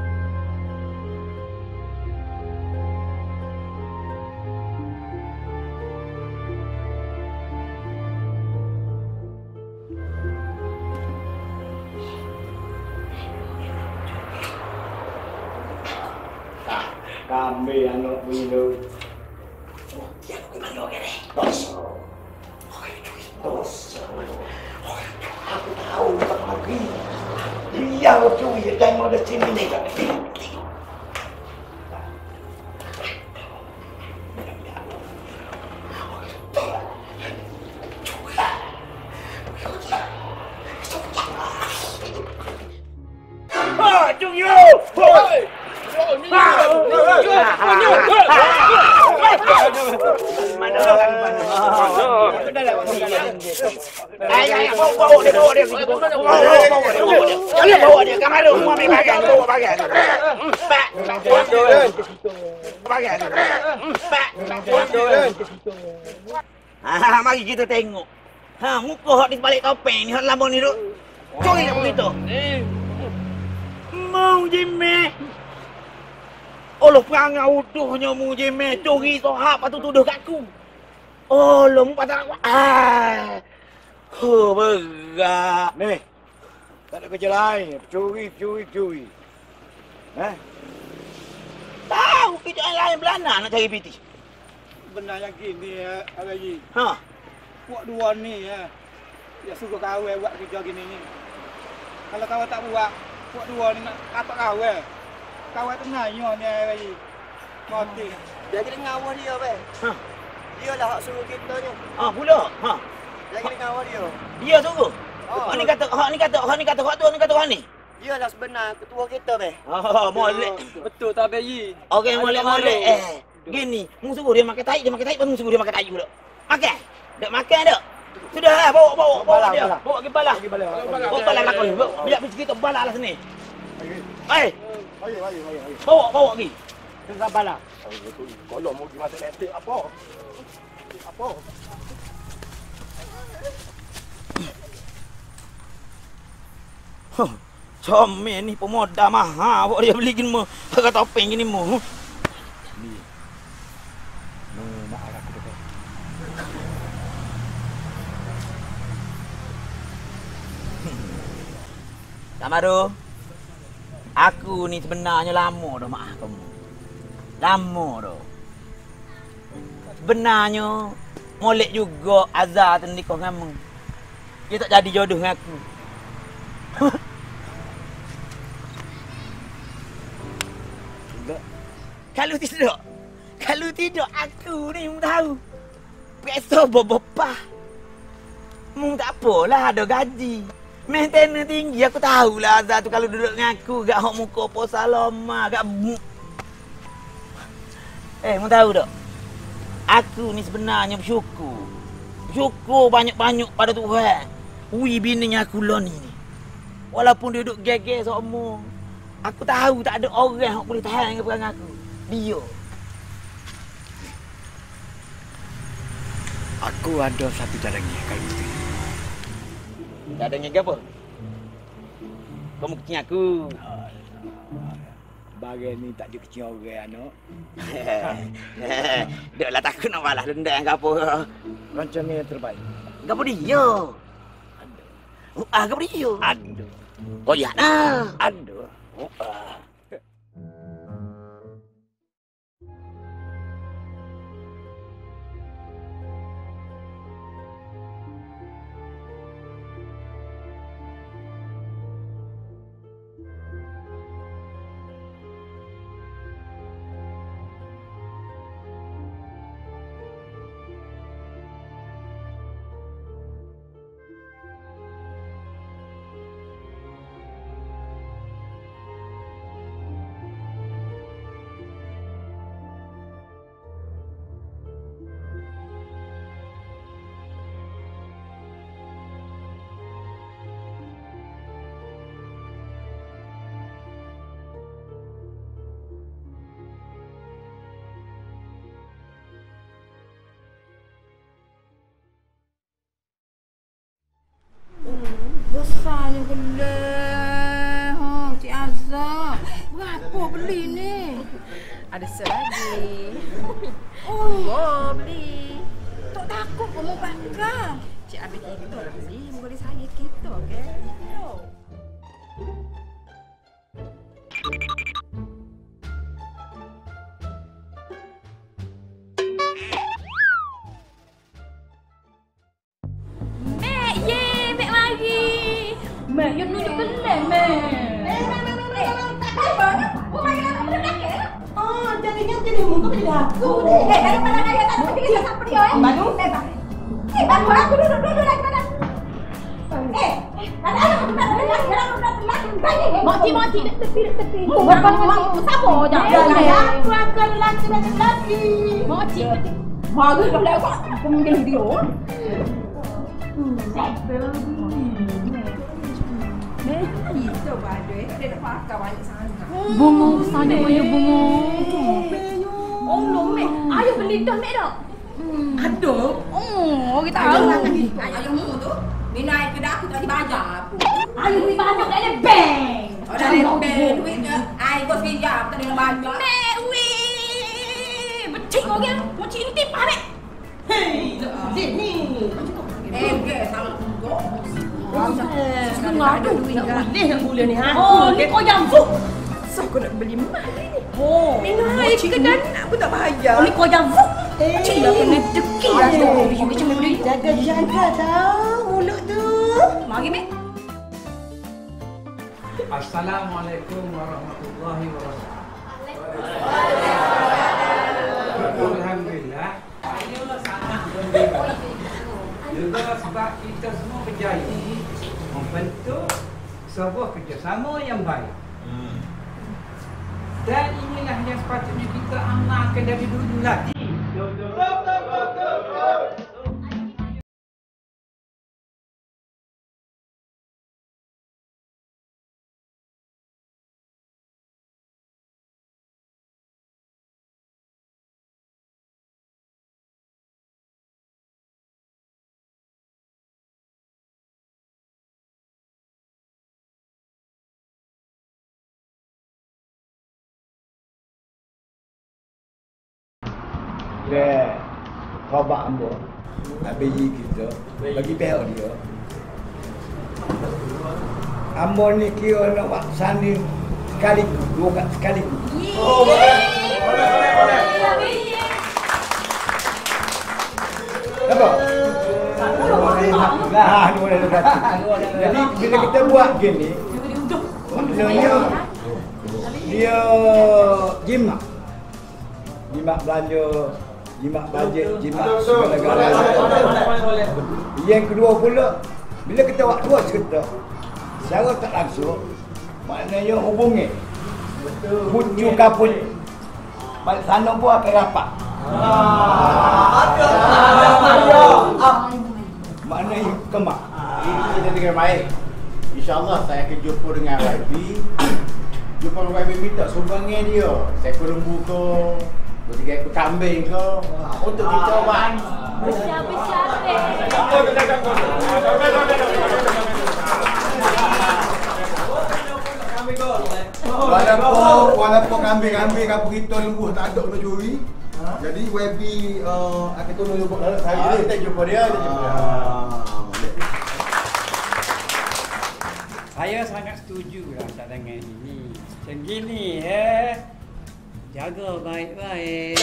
Kami anak minum. Dia aku kembali okey deh. Aku tahu tak lagi. Dia cuy jangan ada sini ni tak. Trung Yo! Thôi! Bawa dia, kamera semua ambil bagian, bawa bagian. kebaran tu. Mari kita tengok. Muka hak di balik topeng ni hak lambung ni duk. Curi kat kita. Mau Jimmy. Allah perang uduhnya mu Jimmy. Curi sohab patut tuduh kat aku. Allah mu patah aku. Berat. Ni. Tak ada kerja lain. Curi. Tahu kita lain belana nak cari piti. Sebenarnya gini ya, Haji. Puak dua ni ya. Dia suruh kawin buat kerja gini ni. Kalau kawin tak buat, puak dua ni nak apa kawin? Kawin tu nanya ni Haji. Mati. Dia kena ngawal dia, Bang. Dia lah hak suruh kita ni. Pula. Dia kena ngawal dia. Dia suruh. Hak ni kata hak tu ni. Dia lah sebenar ketua kita, Bang. Molek. Betul tak, Bayi? Okey, molek. Gini, mu suruh dia makan tai, lepas mu suruh dia makan tai pula. Makan? Tak makan dak? Sudahlah, bawa dia. Bawa pergi balas. Bawa balas lakon. Biar pergi kita balaslah sini. Baik. Bawa pergi. Kita balas. Kalau mau pergi masa letek apa? Comel ni pemoda mahal bawa dia beli gini pakai topeng gini mu. Tamaru, aku ni sebenarnya lama dah maaf kamu. Lama dah. Sebenarnya molek juga Azhar nikah dengan kamu. Dia tak jadi jodoh dengan aku. Kalau tidak aku ni mu tahu. Biasa bapa. Mu tak apalah ada gaji. Maintenance tinggi aku tahulah Azhar tu kalau duduk dengan aku gak hok muka apa salama gak mu tahu tak? Aku ni sebenarnya bersyukur. Bersyukur banyak-banyak pada Tuhan. Ui bininya aku lon ni. Walaupun dia duduk geger semua. Aku tahu tak ada orang yang boleh tahan dengan perang aku. Dia. Aku ada satu caranya kalau mesti. Caranya apa? Kamu kecil aku. Bagai ni tak ada kecil orang anak. Deklah takut nak balas dendam ke apa. Rancangan yang terbaik. Gapo dia? Gapo dia? Ada. Oh ya nah. Ada. Besarnya boleh. Cik Azhar. Berapa beli ni? Ada selagi. Oh, beli. Tak takut pun mau bakar. Cik Abi kita lah beli. Bukan dia saya kita, okey? Mek, you tunjuk kelem, Mek. Oh, jadinya jadi muka beli aku deh. Daripada kaya tak pergi ke siapa dia, Banu? Banu, aku duduk daripada. Moci, tepi. Siapa jangan. Aku akan laki. Moci. Bagus dah lewat. Aku mungkin dia. Kita badai, dia nak pakai banyak sangat. Bunga, sana banyak bunga. lidah mek dak? Ada. Oh, kita tahu. Ayah mu tu. Ni naik kedai aku tak dibayar apa. Ayah duit banyak kat ada bank. Oh, dah ada bank duit je. Ai bos kerja aku tak ada bayar. Mek weh. Becik orang. Macam ni tipah mek. Hei, ni. Sama juga. Sekarang ada duit nak boleh ni ha. Oh, ni kau yang vuk. So aku nak beli mahal ni. Oh, Ni naik kedai nak pun tak bayar. Oh, ni kau yang vuk. Cik dah kena deki dah tu. Macam mana boleh jaga tau mulut tu. Mari mek. Assalamualaikum warahmatullahi wabarakatuh. Alhamdulillah. Juga sebab kita semua berjaya membentuk sebuah kerjasama yang baik. Dan inilah yang sepatutnya kita amalkan dari dulu lagi. Dia khabar ambo. Bagi kita, bagi pihak dia. Ambo ni kira nak buat sanding sekali, dua kali sekali. Oh, boleh. Apa? Nah, ni boleh satu. Jadi bila kita buat gini, maknanya dia jimat. Jimat belanja, jimat bajet, jimat segala-galanya. Yang kedua pula, bila kita buat dua cerita, secara tak langsung, maknanya hubungi. Pucu kapun. Balik sana pun akan rapat. Maknanya kemak. Ini kita dengar baik. InsyaAllah saya akan jumpa dengan YB. Jumpa dengan YB minta sumbangan dia. Saya lembu ke, bertiga ekor kambing ke, untuk kita buat. Besar-besar Walaupun kambing-kambing apa kita lembu tak ada nak curi. Jadi YB akan tolong jumpa saya. Kita jumpa dia. Saya sangat setuju rasa dengan ini. Macam gini jaga baik-baik.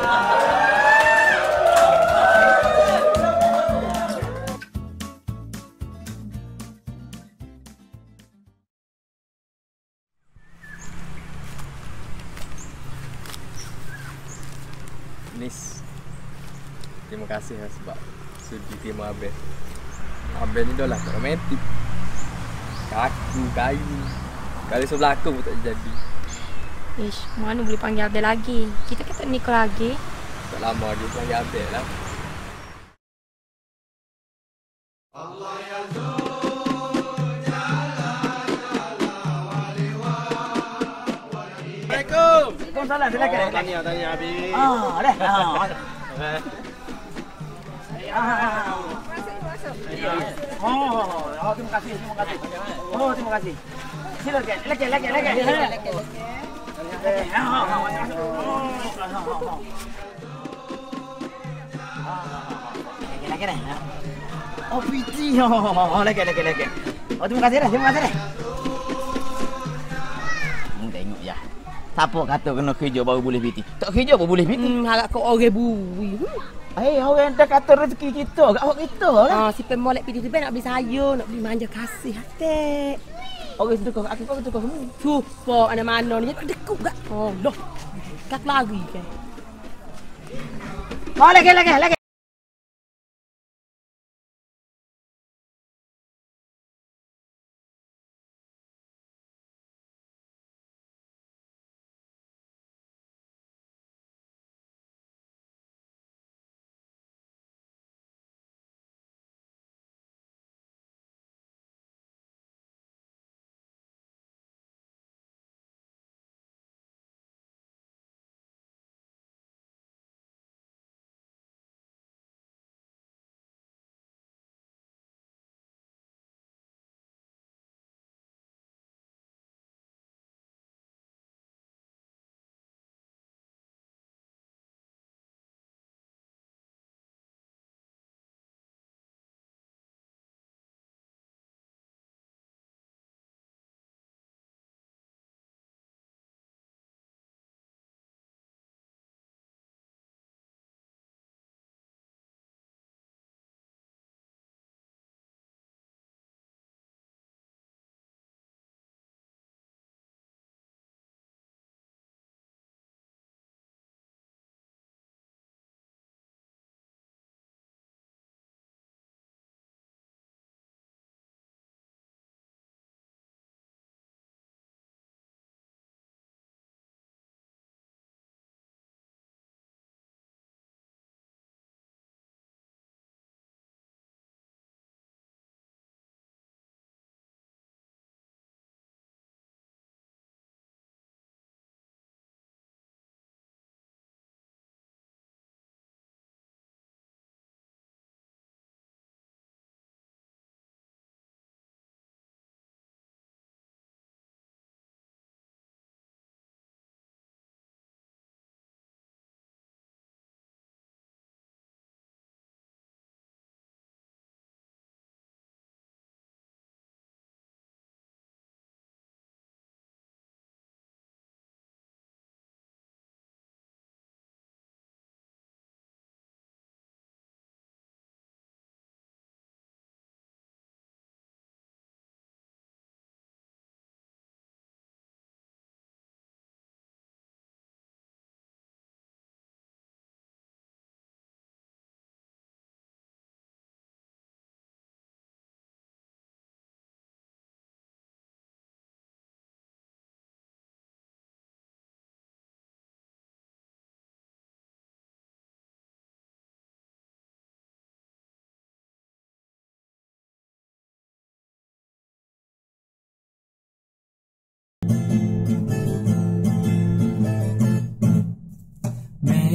Nis, terima kasih sebab sudi terima Abel. Abel ni dah lah tak romantik. Kaku, kayu. Kali sebelah aku pun tak jadi. Ish, mana boleh panggil Abel lagi? Kita kata nikah lagi. Tak lama lagi panggil Abel lah. Assalamualaikum. Waalaikumsalam. Silakan. Tanya Habib. Dah. Terima kasih. Oh, terima kasih. Silakan. Silakan. Oh, piti. Lagi. Oh, terima kasih dah. Tengok ya. Siapa kata kena kerja baru boleh piti? Tak kerja pun boleh piti. Harap kau orang bui. Orang dah kata rezeki kita, kat awak kita lah. Si pemolek piti tu nak beli sayur, nak beli manja kasih hati. Orang sedekah kat aku, kau sedekah kamu. Cuba mana-mana ni, nak dekuk tak? Oh, loh. Kak lari ke? Oh, lagi.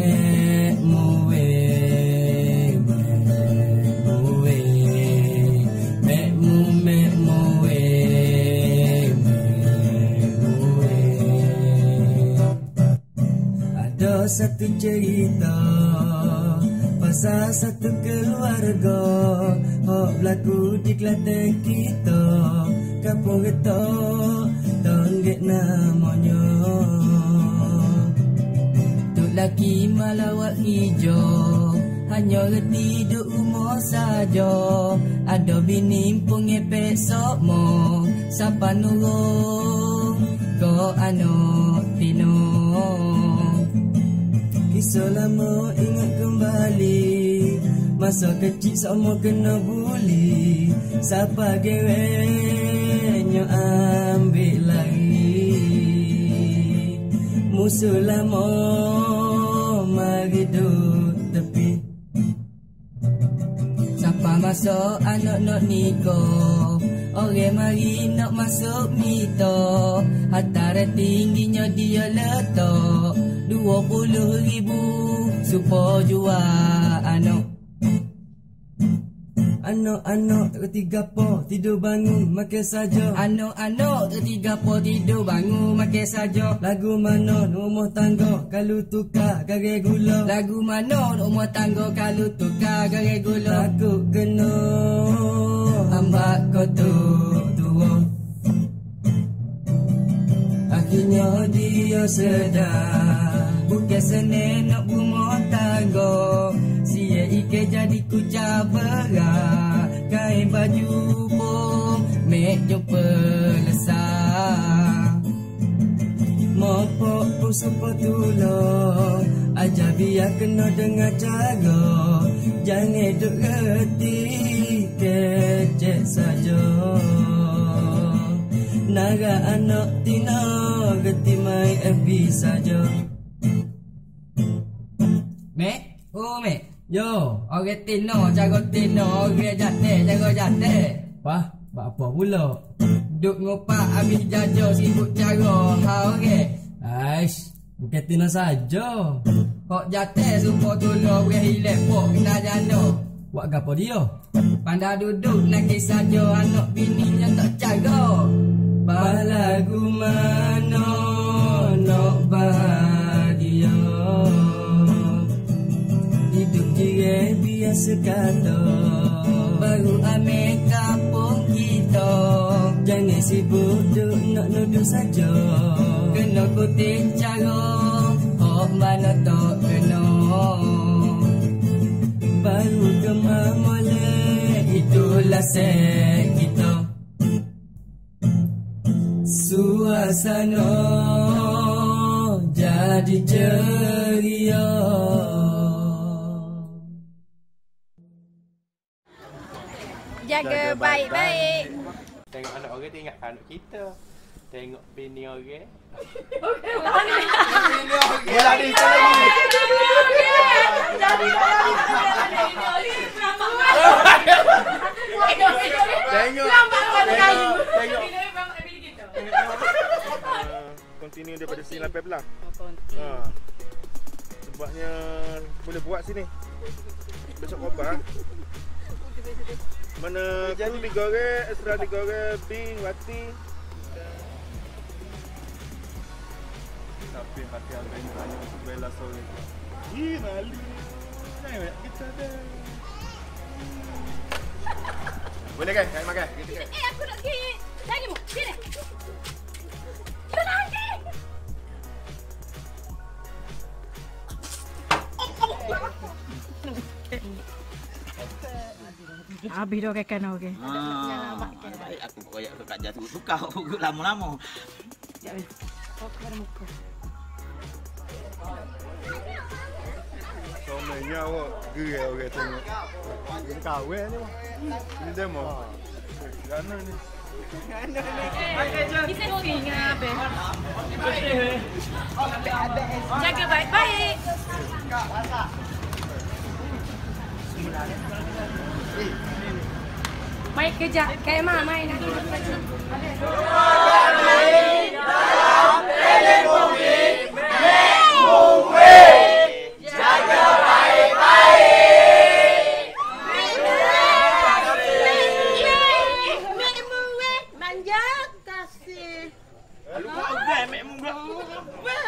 Ada satu cerita pasal satu keluarga hok berlaku di Kelantan kita, kampung kita Tonggek namanya. Tuk laki malawak hijau hanya reti duk rumah saja. Ada bini pun ngepek sok mo sapa nurung ko anak tino. Kisah lama ingat kembali, masa kecil sama kena buli. Siapa gewenyo ambil lagi. Musuh lama mari duduk tepi. Siapa masuk anak nak nikah, orang mari nak masuk mito. Antara tingginya dia letak 20,000 supaya jual anak. Anak-anak ketiga po tidur bangun makan saja. Anak-anak ketiga po tidur bangun makan saja. Lagu mana rumah tangga kalau tukar garai gula. Lagu mana rumah tangga kalau tukar garai gula. Takut kena hamba kotor tua. Akhirnya dia sedar bukan senang nak rumah tangga. Sia ike jadi kucah berat, kain baju pun mek jumpa lesah. Mopok pun sempat tolong, ajar biar kena dengar cara. Jangan duk reti kecek saja. Naga anak tina geti main FB saja. Mek, oh mek, yo, orang tino jago tino, orang jate jago jate. Wah, buat apa pula? Duk ngopak habis jajo sibuk cara, ha orang. Aish, bukan tino saja. Kok jate supaya tolong orang hilek pok kena janda. Buat gapo dia? Pandai duduk nak kisah saja anak bini yang tak jaga. Balagu mana nak bahagia. Hidup jiran biasa kata, baru ambil kampung kita. Jangan sibuk duk nak nuduh saja. Kena kutip cara, oh mana tak kena. Baru gemar molek, itulah set kita. Suasana jadi ceria. Jaga baik-baik. Tengok anak orang tengok anak kita. Tengok bini orang. Bola di sana. Tengok. Continue daripada sini 18. Sebabnya boleh buat sini. Besok kobar. Mana kru digoreng, Esra digoreng, Bing, Wati. Tapi hati abang ni hanya untuk bela sore. Ih, malu. Naik kita dah. Boleh kan? Kau makan. Aku nak pergi. Jangan mu. Sini. Lagi. Habis dah kekan okey. Baik aku koyak kat jatuh suka aku lama-lama. Ya weh. Fokus pada muka. Somenya awak gerai orang tengok. Ini kahwin ni. Ini demo. Gana ni. Kita selfie dengan Abang. Jaga baik-baik. Main kejap. Kayak mana main nanti. Dalam telefon belanja kasih. Lupa udah mek mu.